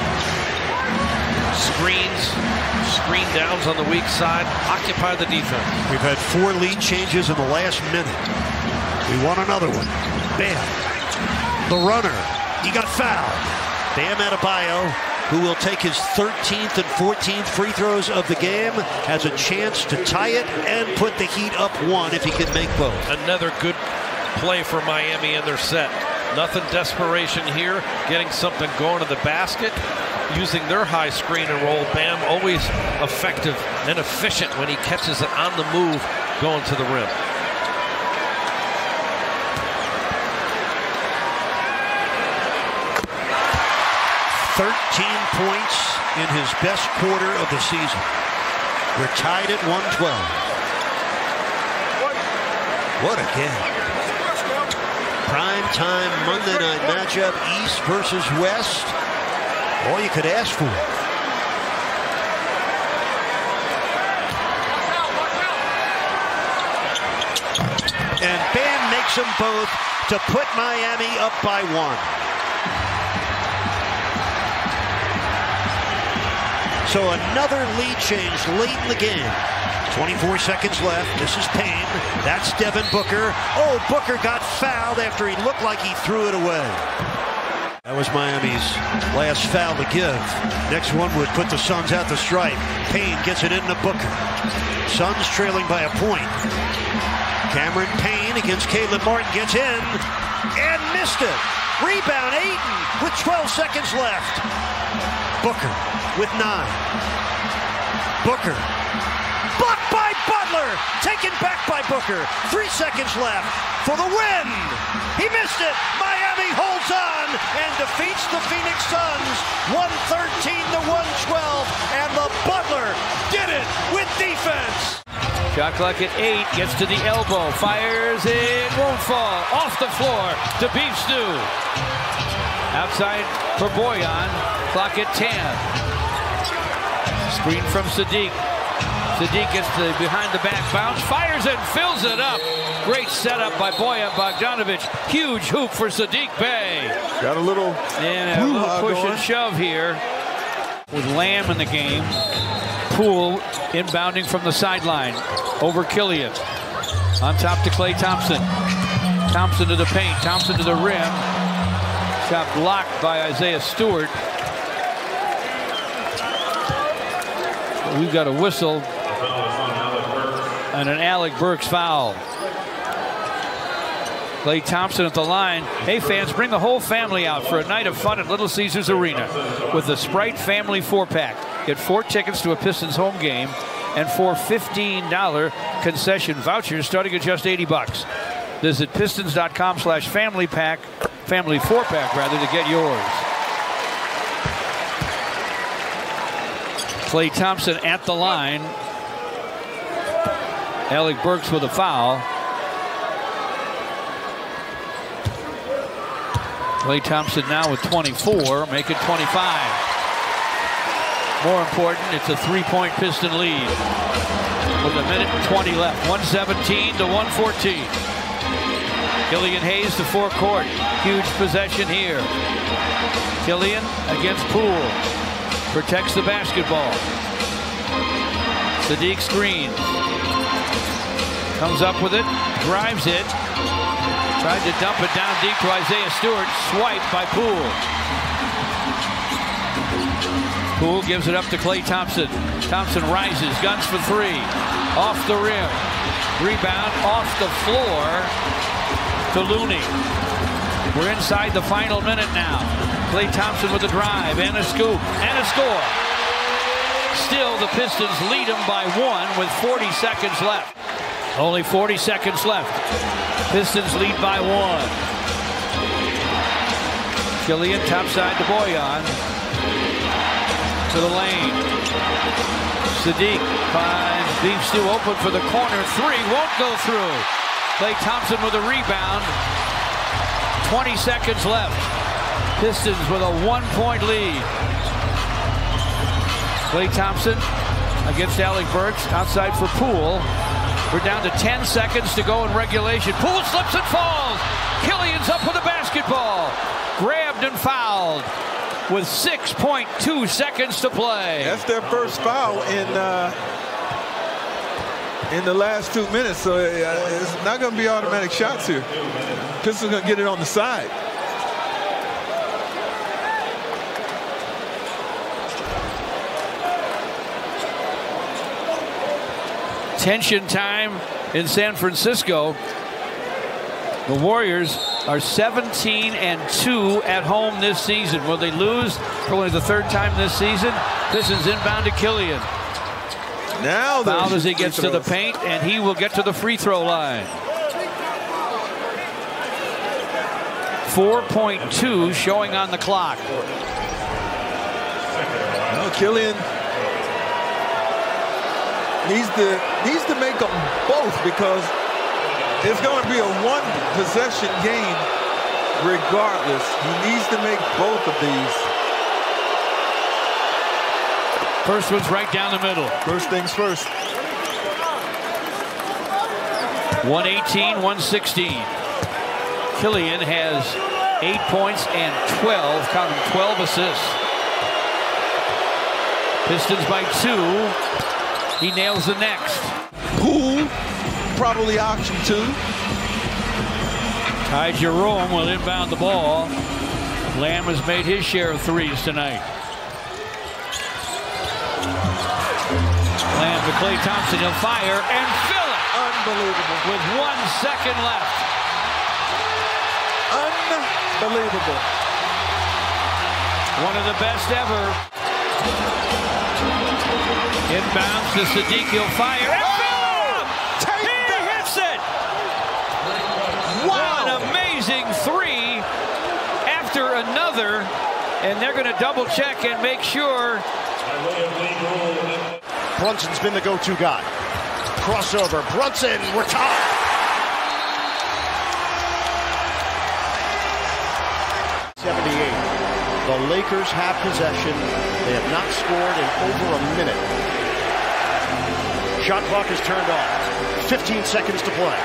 Screen downs on the weak side, occupy the defense. We've had 4 lead changes in the last minute. We want another one. Bam. The runner. He got fouled. Bam Adebayo, who will take his 13th and 14th free throws of the game, has a chance to tie it and put the Heat up 1 if he can make both. Another good play for Miami in their set. Nothing desperation here, getting something going to the basket, using their high screen and roll. Bam always effective and efficient when he catches it on the move going to the rim. Points in his best quarter of the season. We're tied at 112. What a game. Prime time Monday night matchup, East versus West. All you could ask for. And Bam makes them both to put Miami up by 1. So another lead change late in the game. 24 seconds left. This is Payne. That's Devin Booker. Oh, Booker got fouled after he looked like he threw it away. That was Miami's last foul to give. Next one would put the Suns at the stripe. Payne gets it into Booker. Suns trailing by a point. Cameron Payne against Caleb Martin gets in and missed it. Rebound Ayton with 12 seconds left. Booker with 9. Booker. Blocked by Butler. Taken back by Booker. 3 seconds left for the win. He missed it. Miami holds on and defeats the Phoenix Suns 113 to 112. And the Butler did it with defense. Shot clock at 8. Gets to the elbow. Fires it. Won't fall. Off the floor to Beef Stew. Outside for Boyan. Clock at 10. Screen from Sadiq. Sadiq gets the behind the back bounce. Fires it and fills it up. Great setup by Boyan Bogdanovic. Huge hoop for Sadiq Bey. Got a little, and a little push and shove here. With Lamb in the game. Poole inbounding from the sideline. Over Killian. On top to Klay Thompson. Thompson to the paint. Thompson to the rim. Shot blocked by Isaiah Stewart. We've got a whistle and an Alec Burks foul. Klay Thompson at the line. Hey fans, bring the whole family out for a night of fun at Little Caesars Arena with the Sprite Family 4-pack. Get 4 tickets to a Pistons home game and 4 $15 concession vouchers starting at just $80. Visit pistons.com/family-pack, family 4-pack rather, to get yours. Klay Thompson at the line. Alec Burks with a foul. Klay Thompson now with 24, make it 25. More important, it's a 3-point Piston lead with a minute and 20 left. 117 to 114. Killian Hayes to forecourt. Huge possession here. Killian against Poole. Protects the basketball. Sadiq screen. Comes up with it. Drives it. Tried to dump it down deep to Isaiah Stewart. Swiped by Poole. Poole gives it up to Klay Thompson. Thompson rises. Guns for three. Off the rim. Rebound off the floor to Looney. We're inside the final minute now. Klay Thompson with a drive and a scoop and a score. Still, the Pistons lead them by 1 with 40 seconds left. Only 40 seconds left. Pistons lead by 1. Killian topside to Boyan. To the lane. Sadiq finds Beef Stew open for the corner. 3 won't go through. Klay Thompson with a rebound. 20 seconds left. Pistons with a 1-point lead. Klay Thompson against Alec Burks. Outside for Poole. We're down to 10 seconds to go in regulation. Poole slips and falls. Killian's up with the basketball. Grabbed and fouled with 6.2 seconds to play. That's their first foul in the last 2 minutes, so it's not going to be automatic shots here. Pistons going to get it on the side. Tension time in San Francisco. The Warriors are 17-2 at home this season. Will they lose for only the 3rd time this season? Pistons inbound to Killian. Now fouled as he gets to the paint, and he will get to the free throw line. 4.2 showing on the clock. No, Killian needs to make them both, because it's going to be a 1-possession game regardless. He needs to make both of these. First one's right down the middle. First things first. 118-116. Killian has 8 points and 12, count them, 12 assists. Pistons by 2. He nails the next. Poole, probably option 2. Ty Jerome will inbound the ball. Lamb has made his share of threes tonight. Lamb to Klay Thompson. He'll fire and fill it. Unbelievable. With 1 second left. Unbelievable. One of the best ever. Inbounds to Sadiq. He'll fire and fill it. He hits it. Wow. An amazing 3 after another. And they're going to double check and make sure. Brunson's been the go-to guy. Crossover. Brunson, we're tied. The Lakers have possession. They have not scored in over a minute. Shot clock is turned off. 15 seconds to play.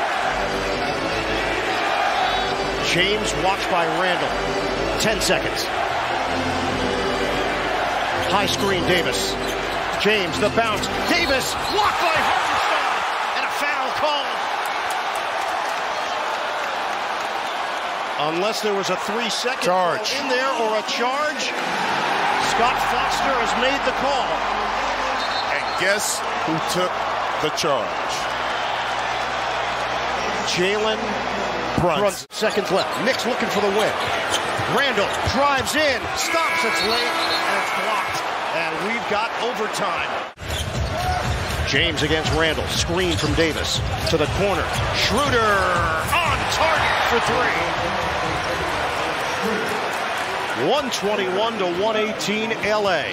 James watched by Randall. 10 seconds. High screen, Davis. James, the bounce. Davis, blocked by Hartenstein. And a foul called. Unless there was a 3-second charge in there or a charge, Scott Foster has made the call. And guess who took the charge? Jalen Brunson. Seconds left. Knicks looking for the win. Randall drives in, stops, it's late, and it's blocked. And we've got overtime. James against Randall. Screen from Davis to the corner. Schroeder on target for 3. 121 to 118 LA.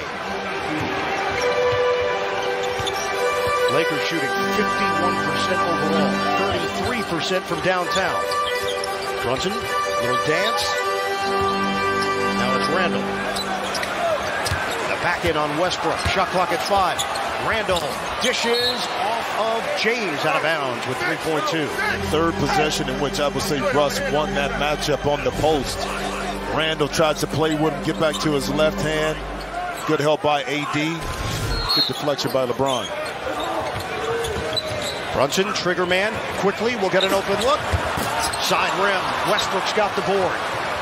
Lakers shooting 51% overall, 33% from downtown. Brunson, little dance. Now it's Randall. The Back in on Westbrook. Shot clock at 5. Randall dishes off of James out of bounds with 3.2. Third possession in which I would say Russ won that matchup on the post. Randall tries to play with him, get back to his left hand. Good help by AD. Good deflection by LeBron. Brunson, trigger man, quickly will get an open look. Side rim, Westbrook's got the board.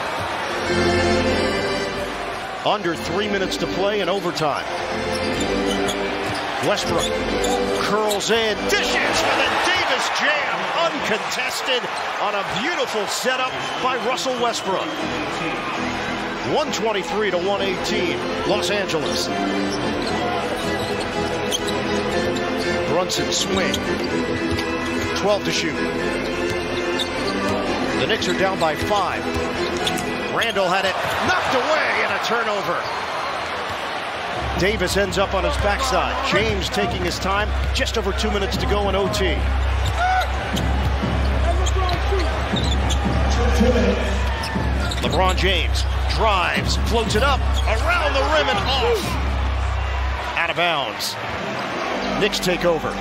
Under 3 minutes to play in overtime. Westbrook curls in, dishes with a Davis jam, uncontested on a beautiful setup by Russell Westbrook. 123 to 118, Los Angeles. Brunson swing, 12 to shoot. The Knicks are down by 5. Randall had it knocked away and a turnover. Davis ends up on his backside. James taking his time. Just over 2 minutes to go in OT. LeBron James drives, floats it up, around the rim and off. Out of bounds. Knicks take over.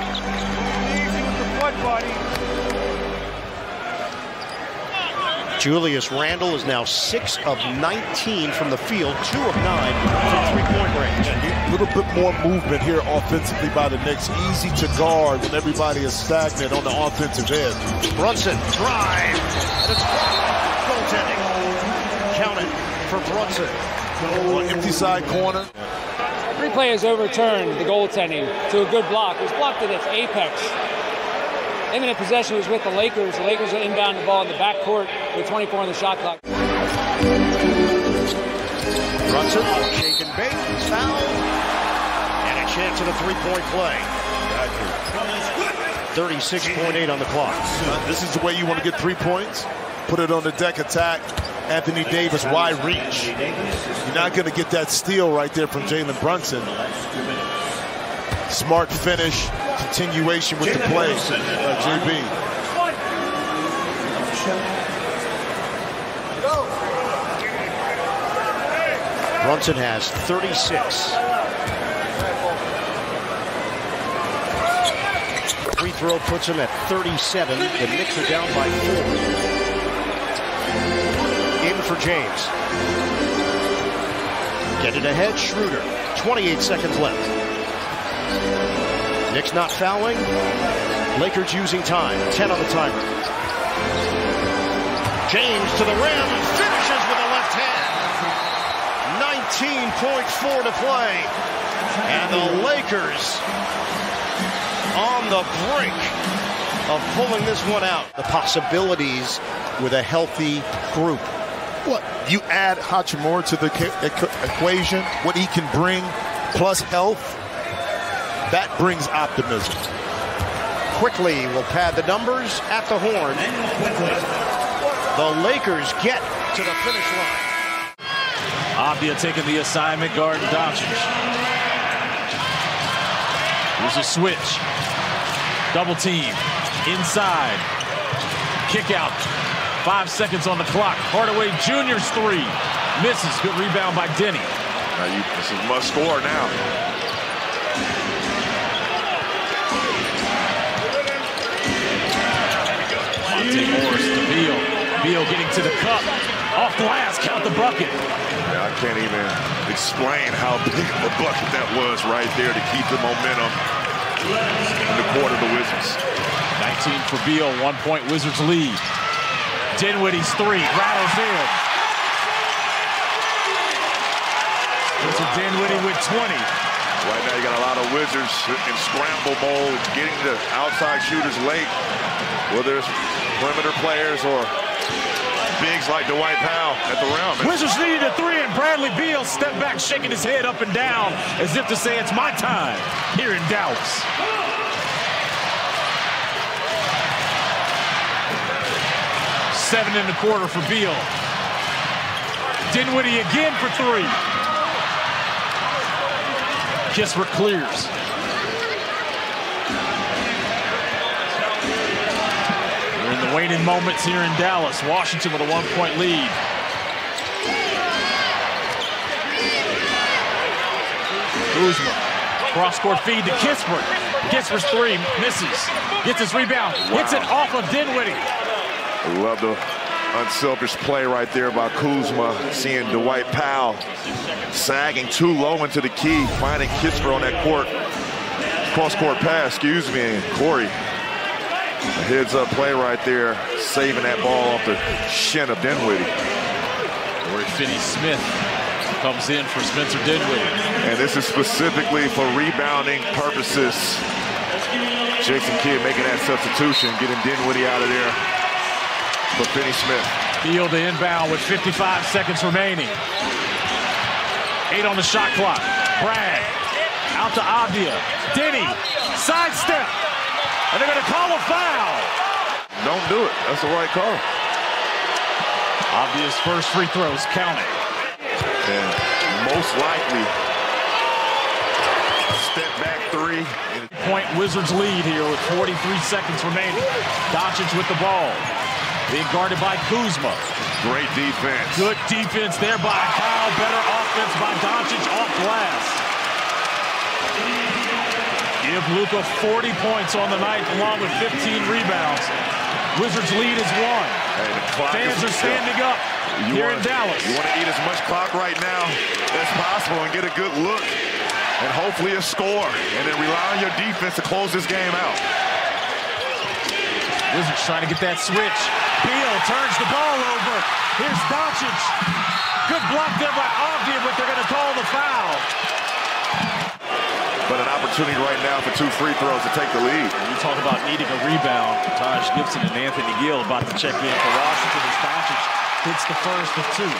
Julius Randle is now 6 of 19 from the field, 2 of 9 from three-point range. A little bit more movement here offensively by the Knicks. Easy to guard when everybody is stagnant on the offensive edge. Brunson drive, and it's goaltending. Count it for Brunson. Empty side corner. Replay has overturned the goaltending to a good block. It was blocked at its apex. Imminent possession was with the Lakers. The Lakers will inbound the ball in the backcourt with 24 on the shot clock. Brunson, shake and bake, foul, and a chance at a three-point play. 36.8 on the clock. This is the way you want to get 3 points. Put it on the deck, attack. Anthony Davis, wide reach. You're not going to get that steal right there from Jalen Brunson. Smart finish, continuation with the play. JB. Brunson has 36. Free throw puts him at 37. The Knicks are down by 4. In for James. Get it ahead, Schroeder. 28 seconds left. Knicks not fouling. Lakers using time. 10 on the timer. James to the rim. Finishes with a left hand. 19.4 to play. And the Lakers on the brink of pulling this one out. The possibilities with a healthy group. What? You add Hachimura to the equation, what he can bring, plus health, that brings optimism. Quickly will pad the numbers at the horn. The Lakers get to the finish line. Abdia taking the assignment, guarding Doncic. Here's a switch. Double team. Inside. Kick out. 5 seconds on the clock. Hardaway Jr.'s 3. Misses. Good rebound by Denny. This is must score now. Monte Morris to Beal. Beal getting to the cup. Off glass. Count the bucket. Yeah, I can't even explain how big of a bucket that was right there to keep the momentum in the court of the Wizards. 19 for Beal. 1 point Wizards lead. Dinwiddie's 3 rattles in. There's a Dinwiddie with 20. Right now you got a lot of Wizards in scramble mode, getting the outside shooters late, whether it's perimeter players or bigs like Dwight Powell at the rim. Wizards needed a 3, and Bradley Beal stepped back, shaking his head up and down as if to say it's my time here in Dallas. Seven in the quarter for Beal. Dinwiddie again for 3. Kispert clears. We're in the waning moments here in Dallas. Washington with a 1-point lead. Kuzma, cross-court feed to Kispert. Kispert's three, misses. Gets his rebound, hits it off of Dinwiddie. I love the unselfish play right there by Kuzma, seeing Dwight Powell sagging too low into the key, finding Kispert on that cross-court pass, and Corey, a heads-up play right there, saving that ball off the shin of Dinwiddie. Corey Finney-Smith comes in for Spencer Dinwiddie. And this is specifically for rebounding purposes. Jason Kidd making that substitution, getting Dinwiddie out of there for Finney-Smith. Field to inbound with 55 seconds remaining. 8 on the shot clock. Brad out to Avdia. Denny, sidestep. And they're going to call a foul. Don't do it. That's the right call. Avdia's first free throws counted. And most likely, step back three. Point Wizards lead here with 43 seconds remaining. Doncic with the ball. Being guarded by Kuzma. Great defense. Good defense there by Kyle. Better offense by Doncic off glass. Give Luka 40 points on the night along with 15 rebounds. Wizards lead is 1. Hey, fans are standing up here in Dallas. You want to eat as much clock right now as possible and get a good look and hopefully a score. And then rely on your defense to close this game out. Wizards trying to get that switch. Beal turns the ball over. Here's Doncic. Good block there by Avdia, but they're going to call the foul. But an opportunity right now for 2 free throws to take the lead. You talk about needing a rebound. Taj Gibson and Anthony Gill about to check in for Washington as Doncic hits the first of 2.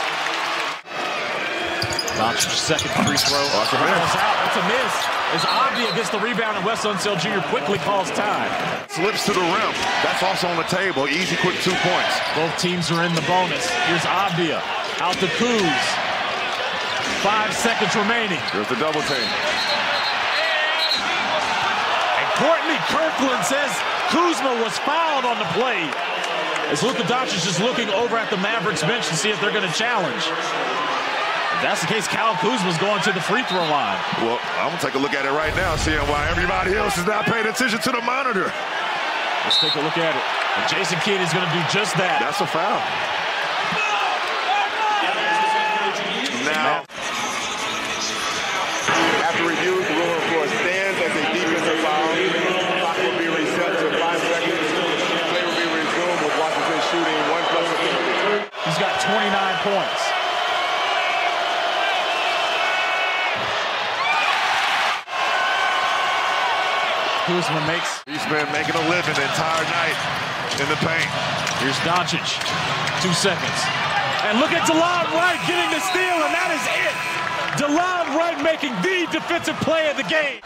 Doncic's second free throw. Out. That's a miss. As Avdia gets the rebound and Wes Unseld Jr. quickly calls time. Slips to the rim. That's also on the table. Easy, quick 2 points. Both teams are in the bonus. Here's Avdia. Out to Kuz. 5 seconds remaining. Here's the double team. And Courtney Kirkland says Kuzma was fouled on the play. As Luka Doncic is looking over at the Mavericks bench to see if they're going to challenge. If that's the case, Kyle Kuzma's going to the free throw line. Well, I'm going to take a look at it right now, seeing why everybody else is not paying attention to the monitor. Let's take a look at it. And Jason Kidd is going to do just that. That's a foul. Now, after review, the rule of course stands as a defensive foul. Clock will be reset to 5 seconds. Play will be resumed with Washington shooting 1+15. He's got 29 points. Kuzma makes. He's been making a living the entire night in the paint. Here's Doncic. 2 seconds. And look at DeLon Wright getting the steal, and that is it. DeLon Wright making the defensive play of the game.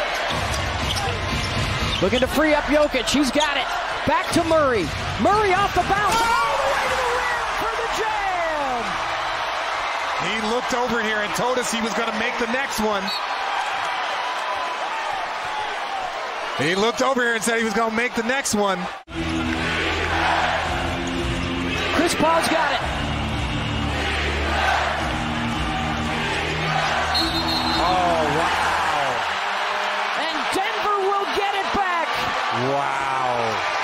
Looking to free up Jokic. He's got it. Back to Murray. Murray off the bounce. All the way to the rim for the jam. He looked over here and told us he was going to make the next one. He looked over here and said he was going to make the next one. Chris Paul's got it. Oh, wow. And Denver will get it back. Wow.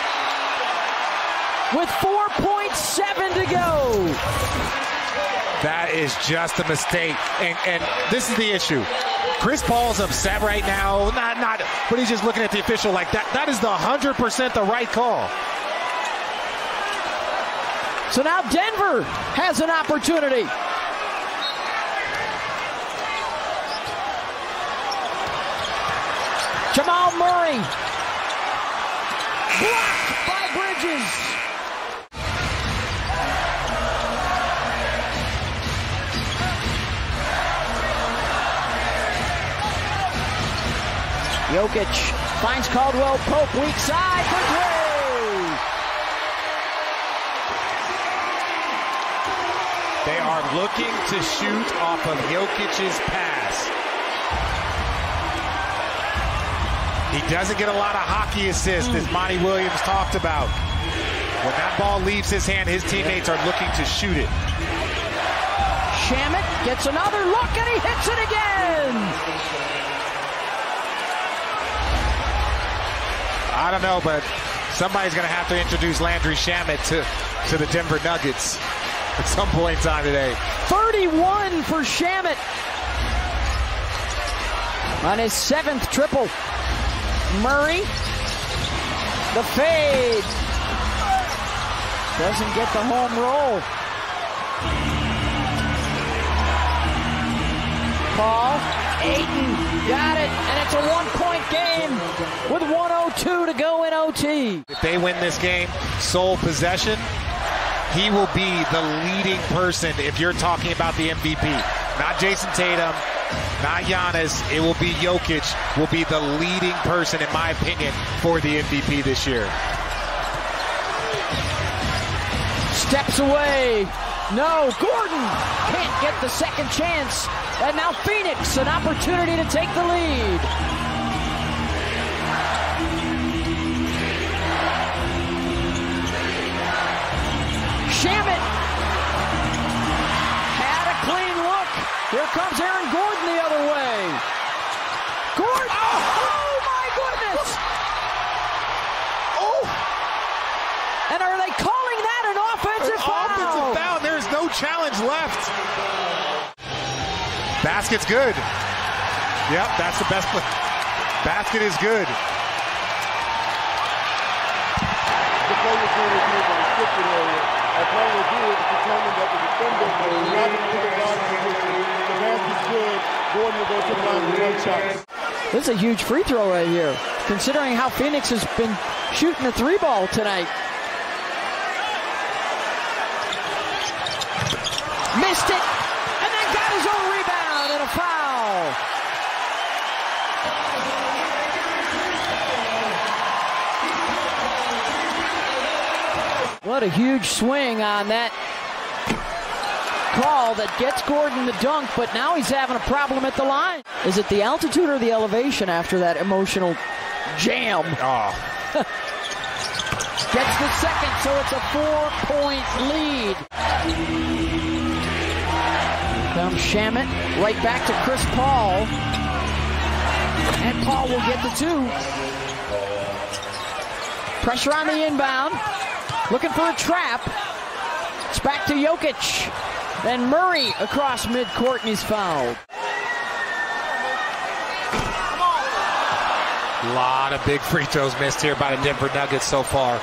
With 4.7 to go. That is just a mistake. And this is the issue. Chris Paul's upset right now. But he's just looking at the official like that. That is the 100% the right call. So now Denver has an opportunity. Jamal Murray. Blocked by Bridges. Jokic finds Caldwell Pope, weak side for 3. They are looking to shoot off of Jokic's pass. He doesn't get a lot of hockey assists, as Monty Williams talked about. When that ball leaves his hand, his teammates are looking to shoot it. Shamet gets another look, and he hits it again. I don't know, but somebody's going to have to introduce Landry Shamet to the Denver Nuggets at some point in time today. 31 for Shamet on his 7th triple. Murray, the fade. Doesn't get the home roll. Paul, Ayton, got it, and it's a 1-point game with 1:02 to go in OT. If they win this game, sole possession, he will be the leading person if you're talking about the MVP. Not Jason Tatum, not Giannis. It will be Jokic will be the leading person, in my opinion, for the MVP this year. Steps away. No, Gordon can't get the second chance. And now Phoenix, an opportunity to take the lead. Shamet had a clean look. Here comes Aaron Gordon the other way. Gordon, oh my goodness. Oh. And are they calling that an offensive foul? Offensive foul, there's no challenge left. Basket's good. Yep, that's the best play. Basket is good. The play was being reviewed in the restricted area. Our play review determined that the defender was not in the guard position. The basket's good. Gordon will go to the line with 1 shot. This is a huge free throw right here, considering how Phoenix has been shooting the 3-ball tonight. Missed it, and then got his own rebound and a foul. What a huge swing on that call that gets Gordon the dunk, but now he's having a problem at the line. Is it the altitude or the elevation after that emotional jam? Oh. Gets the second, so it's a 4-point lead. Comes Shamet, right back to Chris Paul. And Paul will get the 2. Pressure on the inbound. Looking for a trap. It's back to Jokic. Then Murray across midcourt, and he's fouled. A lot of big free throws missed here by the Denver Nuggets so far.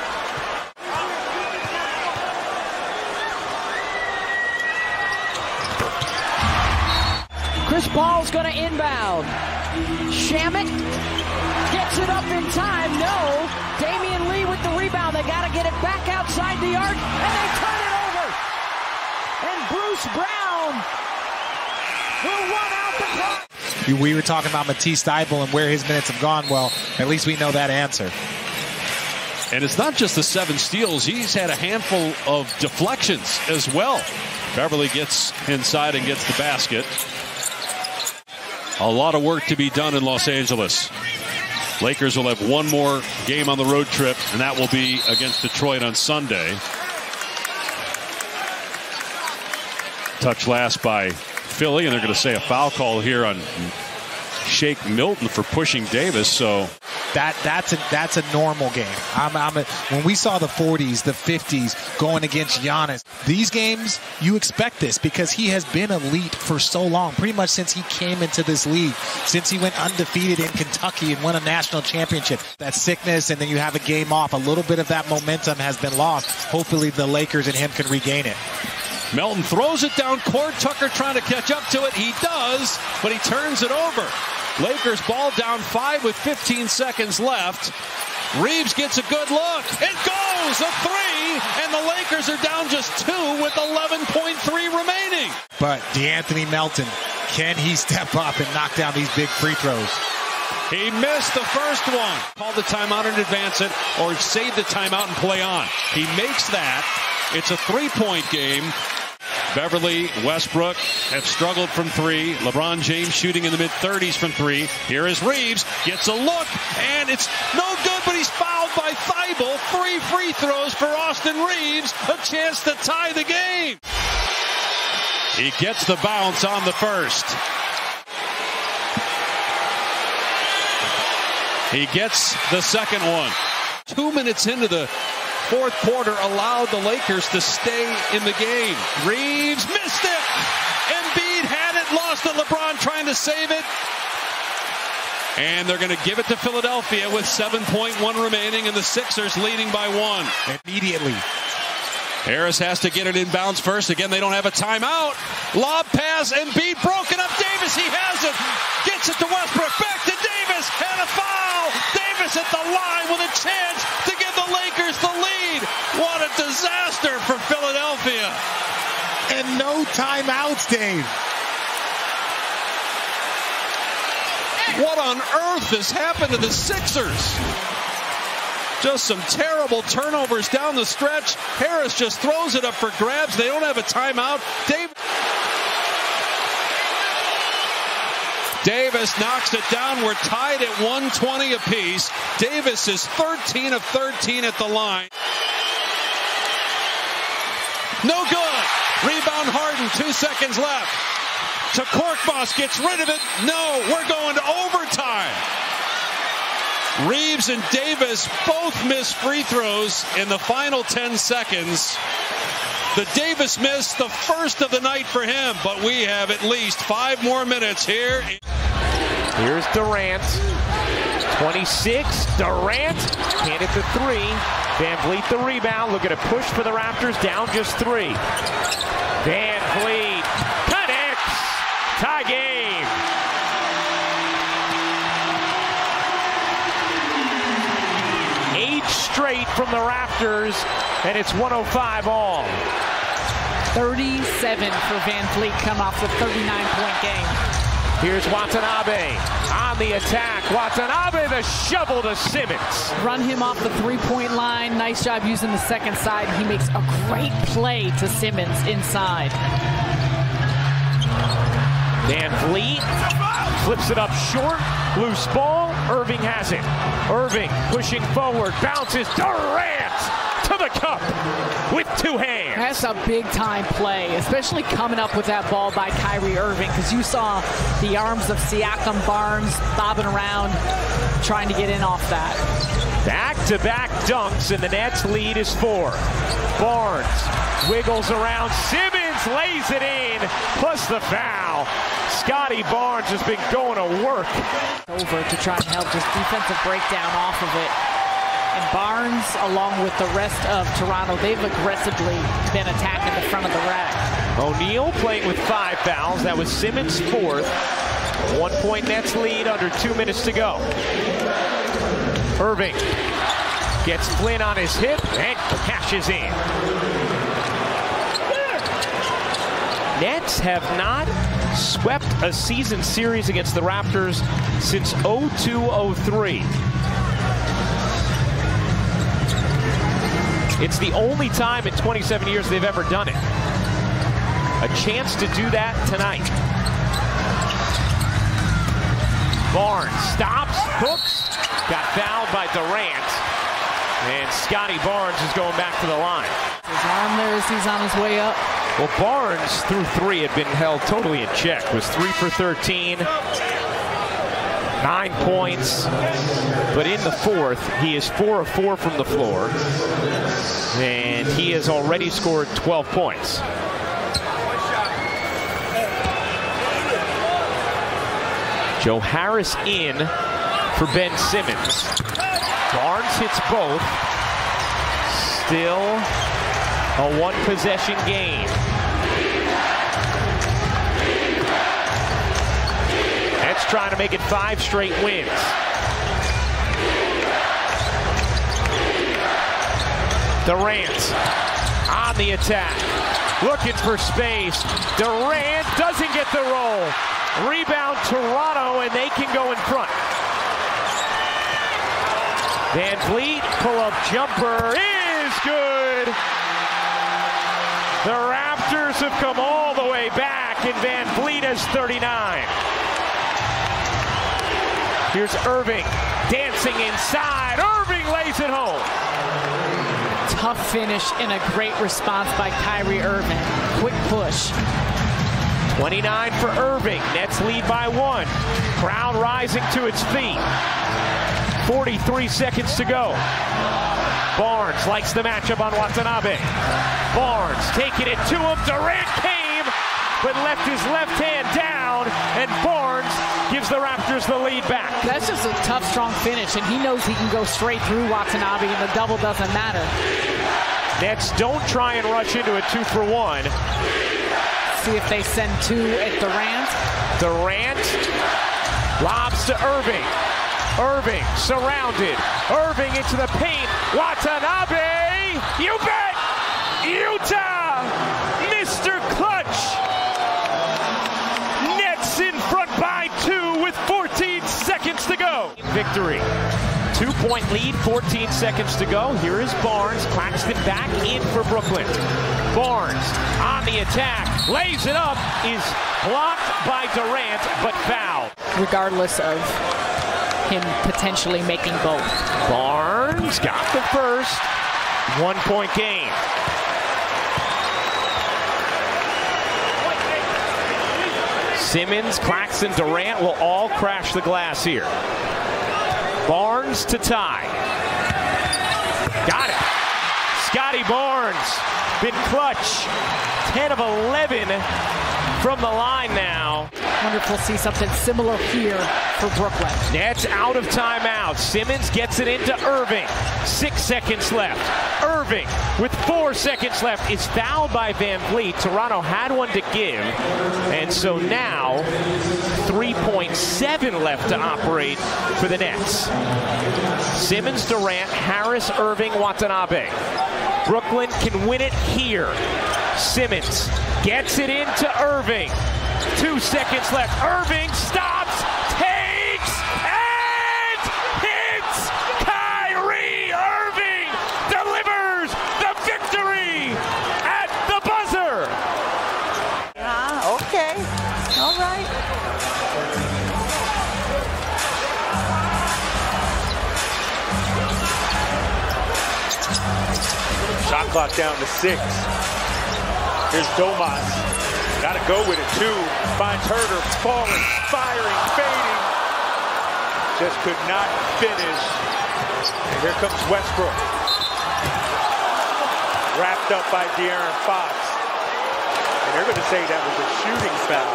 Chris Paul's going to inbound. Shamet gets it up in time. No. Damian Lee with the rebound. They got to get it back outside the arc, and they turn it over. And Bruce Brown will run out the clock. We were talking about Matisse Thybulle and where his minutes have gone. Well, at least we know that answer. And it's not just the 7 steals. He's had a handful of deflections as well. Beverly gets inside and gets the basket. A lot of work to be done in Los Angeles. Lakers will have one more game on the road trip, and that will be against Detroit on Sunday. Touch last by Philly, and they're going to say a foul call here on Shake Milton for pushing Davis. So that's a normal game. When we saw the 40s, the 50s going against Giannis, these games you expect this because he has been elite for so long, pretty much since he came into this league, since he went undefeated in Kentucky and won a national championship. That sickness, and then you have a game off. A little bit of that momentum has been lost. Hopefully the Lakers and him can regain it. Melton throws it down court. Tucker trying to catch up to it. He does, but he turns it over. Lakers ball down 5 with 15 seconds left. Reeves gets a good look. It goes, a 3, and the Lakers are down just 2 with 11.3 remaining. But DeAnthony Melton, can he step up and knock down these big free throws? He missed the first one. Call the timeout and advance it, or save the timeout and play on. He makes that. It's a 3-point game. Beverly, Westbrook have struggled from 3. LeBron James shooting in the mid-30s from 3. Here is Reeves, gets a look, and it's no good, but he's fouled by Thybulle. 3 free throws for Austin Reeves, a chance to tie the game. He gets the bounce on the first. He gets the second one. 2 minutes into the fourth quarter allowed the Lakers to stay in the game. Reeves missed it. Embiid had it, lost it. LeBron trying to save it. And they're going to give it to Philadelphia with 7.1 remaining, and the Sixers leading by 1. Immediately. Harris has to get it inbounds first. Again, they don't have a timeout. Lob pass, Embiid broken up. Davis, he has it. Gets it to Westbrook. Back to Davis. And a foul. Davis at the line with a chance to give the Lakers the lead. What a disaster for Philadelphia. And no timeouts, Dave. What on earth has happened to the Sixers? Just some terrible turnovers down the stretch. Harris just throws it up for grabs. They don't have a timeout. Davis knocks it down. We're tied at 120 apiece. Davis is 13 of 13 at the line. No good. Rebound Harden. 2 seconds left. To Korkmaz, gets rid of it. No, we're going to overtime. Reeves and Davis both miss free throws in the final 10 seconds. The Davis miss, the first of the night for him, but we have at least 5 more minutes here. Here's Durant. 26. Durant can't hit the 3. Van Vliet the rebound. Look at a push for the Raptors, down just 3. Van Vliet connects. Tie game. Straight from the Raptors, and it's 105 all. 37 for Van Vliet, come off the 39-point game. Here's Watanabe on the attack. Watanabe, the shovel to Simmons. Run him off the three-point line. Nice job using the second side. He makes a great play to Simmons inside. Van Vliet flips it up short. Loose ball. Irving has it. Irving pushing forward. Bounces. Durant to the cup with 2 hands. That's a big-time play, especially coming up with that ball by Kyrie Irving, because you saw the arms of Siakam, Barnes bobbing around, trying to get in off that. Back-to-back dunks, and the Nets lead is 4. Barnes wiggles around. Simmons lays it in, plus the foul. Scotty Barnes has been going to work. Over to try and help this defensive breakdown off of it. And Barnes, along with the rest of Toronto, they've aggressively been attacking the front of the rack. O'Neal playing with 5 fouls. That was Simmons' 4th. 1-point Nets lead, under 2 minutes to go. Irving gets Flynn on his hip and cashes in. Nets have not swept a season series against the Raptors since 02-03. It's the only time in 27 years they've ever done it. A chance to do that tonight. Barnes stops, hooks, got fouled by Durant, and Scotty Barnes is going back to the line. His arm there as he's on his way up. Well, Barnes through 3 had been held totally in check. Was 3 for 13, 9 points, but in the 4th, he is 4 of 4 from the floor, and he has already scored 12 points. Joe Harris in for Ben Simmons. Barnes hits both. Still a 1-possession game. That's trying to make it 5 straight wins. Durant on the attack. Looking for space. Durant doesn't get the roll. Rebound Toronto, and they can go in front. Van Vliet, pull-up jumper is good. The Raptors have come all the way back, and Van Vliet has 39. Here's Irving dancing inside. Irving lays it home. Tough finish and a great response by Kyrie Irving. Quick push. 29 for Irving. Nets lead by 1. Crowd rising to its feet. 43 seconds to go. Barnes likes the matchup on Watanabe. Barnes taking it to him. Durant came, but left his left hand down, and Barnes gives the Raptors the lead back. That's just a tough, strong finish, and he knows he can go straight through Watanabe, and the double doesn't matter. Nets don't try and rush into a 2-for-1. See if they send 2 at Durant. Durant lobs to Irving. Irving surrounded. Irving into the paint. Watanabe! You bet! Utah! Mr. Clutch! Nets in front by 2 with 14 seconds to go. Victory. 2-point lead, 14 seconds to go. Here is Barnes. Claxton back in for Brooklyn. Barnes on the attack. Lays it up. Is blocked by Durant, but fouled. Regardless of him potentially making both. Barnes got the first. 1-point game. Simmons, Claxton, Durant will all crash the glass here. Barnes to tie. Got it. Scotty Barnes been clutch. 10 of 11 from the line now. Wonder if we'll see something similar here for Brooklyn. Nets out of timeout. Simmons gets it into Irving. 6 seconds left. Irving with 4 seconds left is fouled by Van Vliet. Toronto had one to give. And so now 3.7 left to operate for the Nets. Simmons, Durant, Harris, Irving, Watanabe. Brooklyn can win it here. Simmons gets it into Irving. 2 seconds left. Irving stops, takes, and hits. Kyrie Irving delivers the victory at the buzzer. Okay. All right. Shot clock down to 6. Here's Domas. Got to go with it, too. Finds Herter, falling, firing, fading. Just could not finish. And here comes Westbrook. Wrapped up by De'Aaron Fox. And they're going to say that was a shooting foul.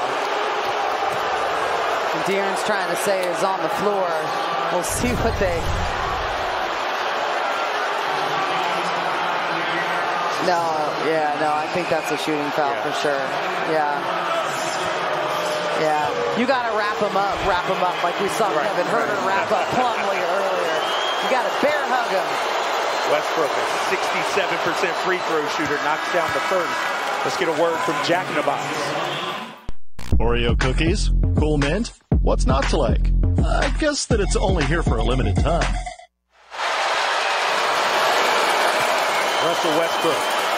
And De'Aaron's trying to say is on the floor. We'll see what they... No, I think that's a shooting foul for sure. Yeah. You got to wrap him up like we saw Kevin Herter wrap up Plumlee earlier. You got to bear hug him. Westbrook, a 67% free throw shooter, knocks down the first. Let's get a word from Jack in the Box. Oreo cookies, cool mint. What's not to like? I guess that it's only here for a limited time. Russell Westbrook.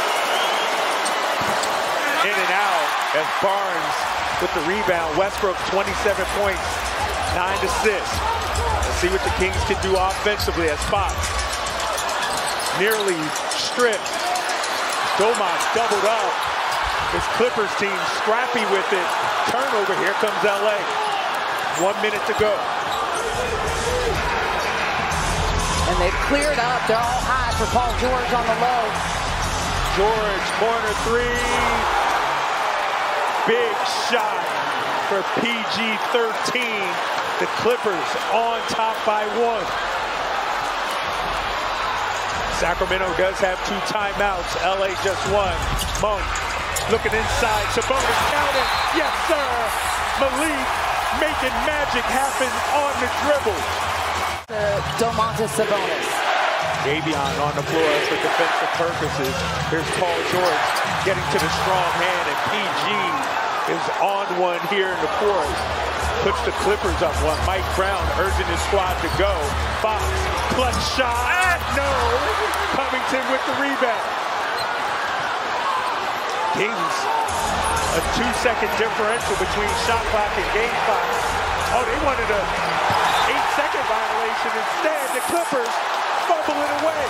In and out as Barnes with the rebound. Westbrook, 27 points, 9 assists. Let's see what the Kings can do offensively as Fox nearly stripped. Domas doubled up. This Clippers team scrappy with it. Turnover. Here comes LA. 1 minute to go. And they've cleared up. They're all high for Paul George on the low. George, corner 3. Big shot for PG-13. The Clippers on top by 1. Sacramento does have 2 timeouts. LA just 1. Monk looking inside. Sabonis counting. Yes, sir. Malik making magic happen on the dribble. Domantas Sabonis. Davion on the floor for defensive purposes. Here's Paul George getting to the strong hand, and PG is on one here in the fourth. Puts the Clippers up 1. Mike Brown urging his squad to go. Fox, clutch shot. No. Covington with the rebound. Kings, a 2-second differential between shot clock and game clock. Oh, they wanted a 8-second violation instead. The Clippers fumble it away.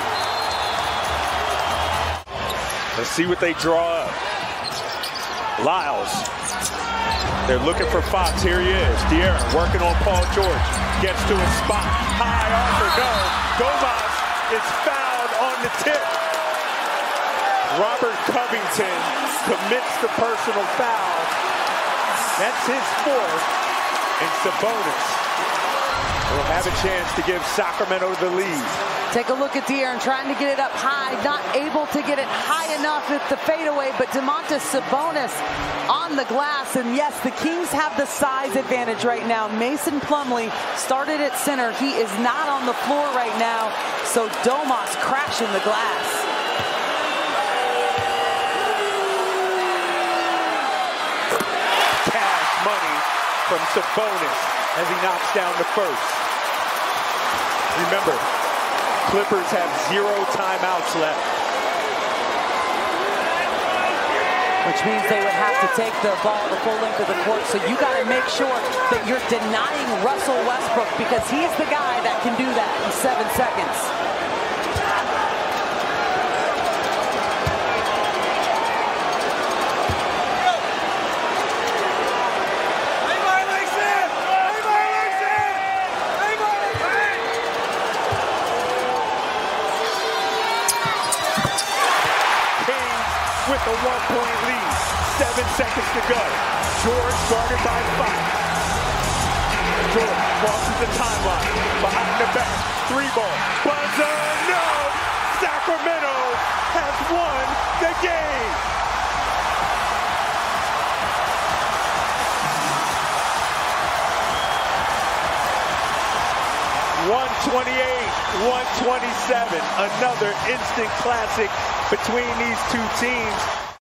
Let's see what they draw up. Lyles They're looking for Fox. Here he is. De'Aaron working on Paul George. Gets to his spot. High offer, no. Domas is fouled on the tip. Robert Covington commits the personal foul. That's his fourth. And Sabonis will have a chance to give Sacramento the lead. Take a look at De'Aaron trying to get it up high, not able to get it high enough at the fadeaway, but Domantas Sabonis on the glass. And yes, the Kings have the size advantage right now. Mason Plumlee started at center. He is not on the floor right now, so Domas crashing the glass. Cash money from Sabonis as he knocks down the first. Remember, Clippers have 0 timeouts left. Which means they would have to take the ball the full length of the court. So you got to make sure that you're denying Russell Westbrook, because he's the guy that can do that in 7 seconds. With a 1-point lead, 7 seconds to go. George guarded by Fox. George crosses the timeline, behind the back, 3-ball, buzzer, no! Sacramento has won the game. (128-127), another instant classic between these two teams.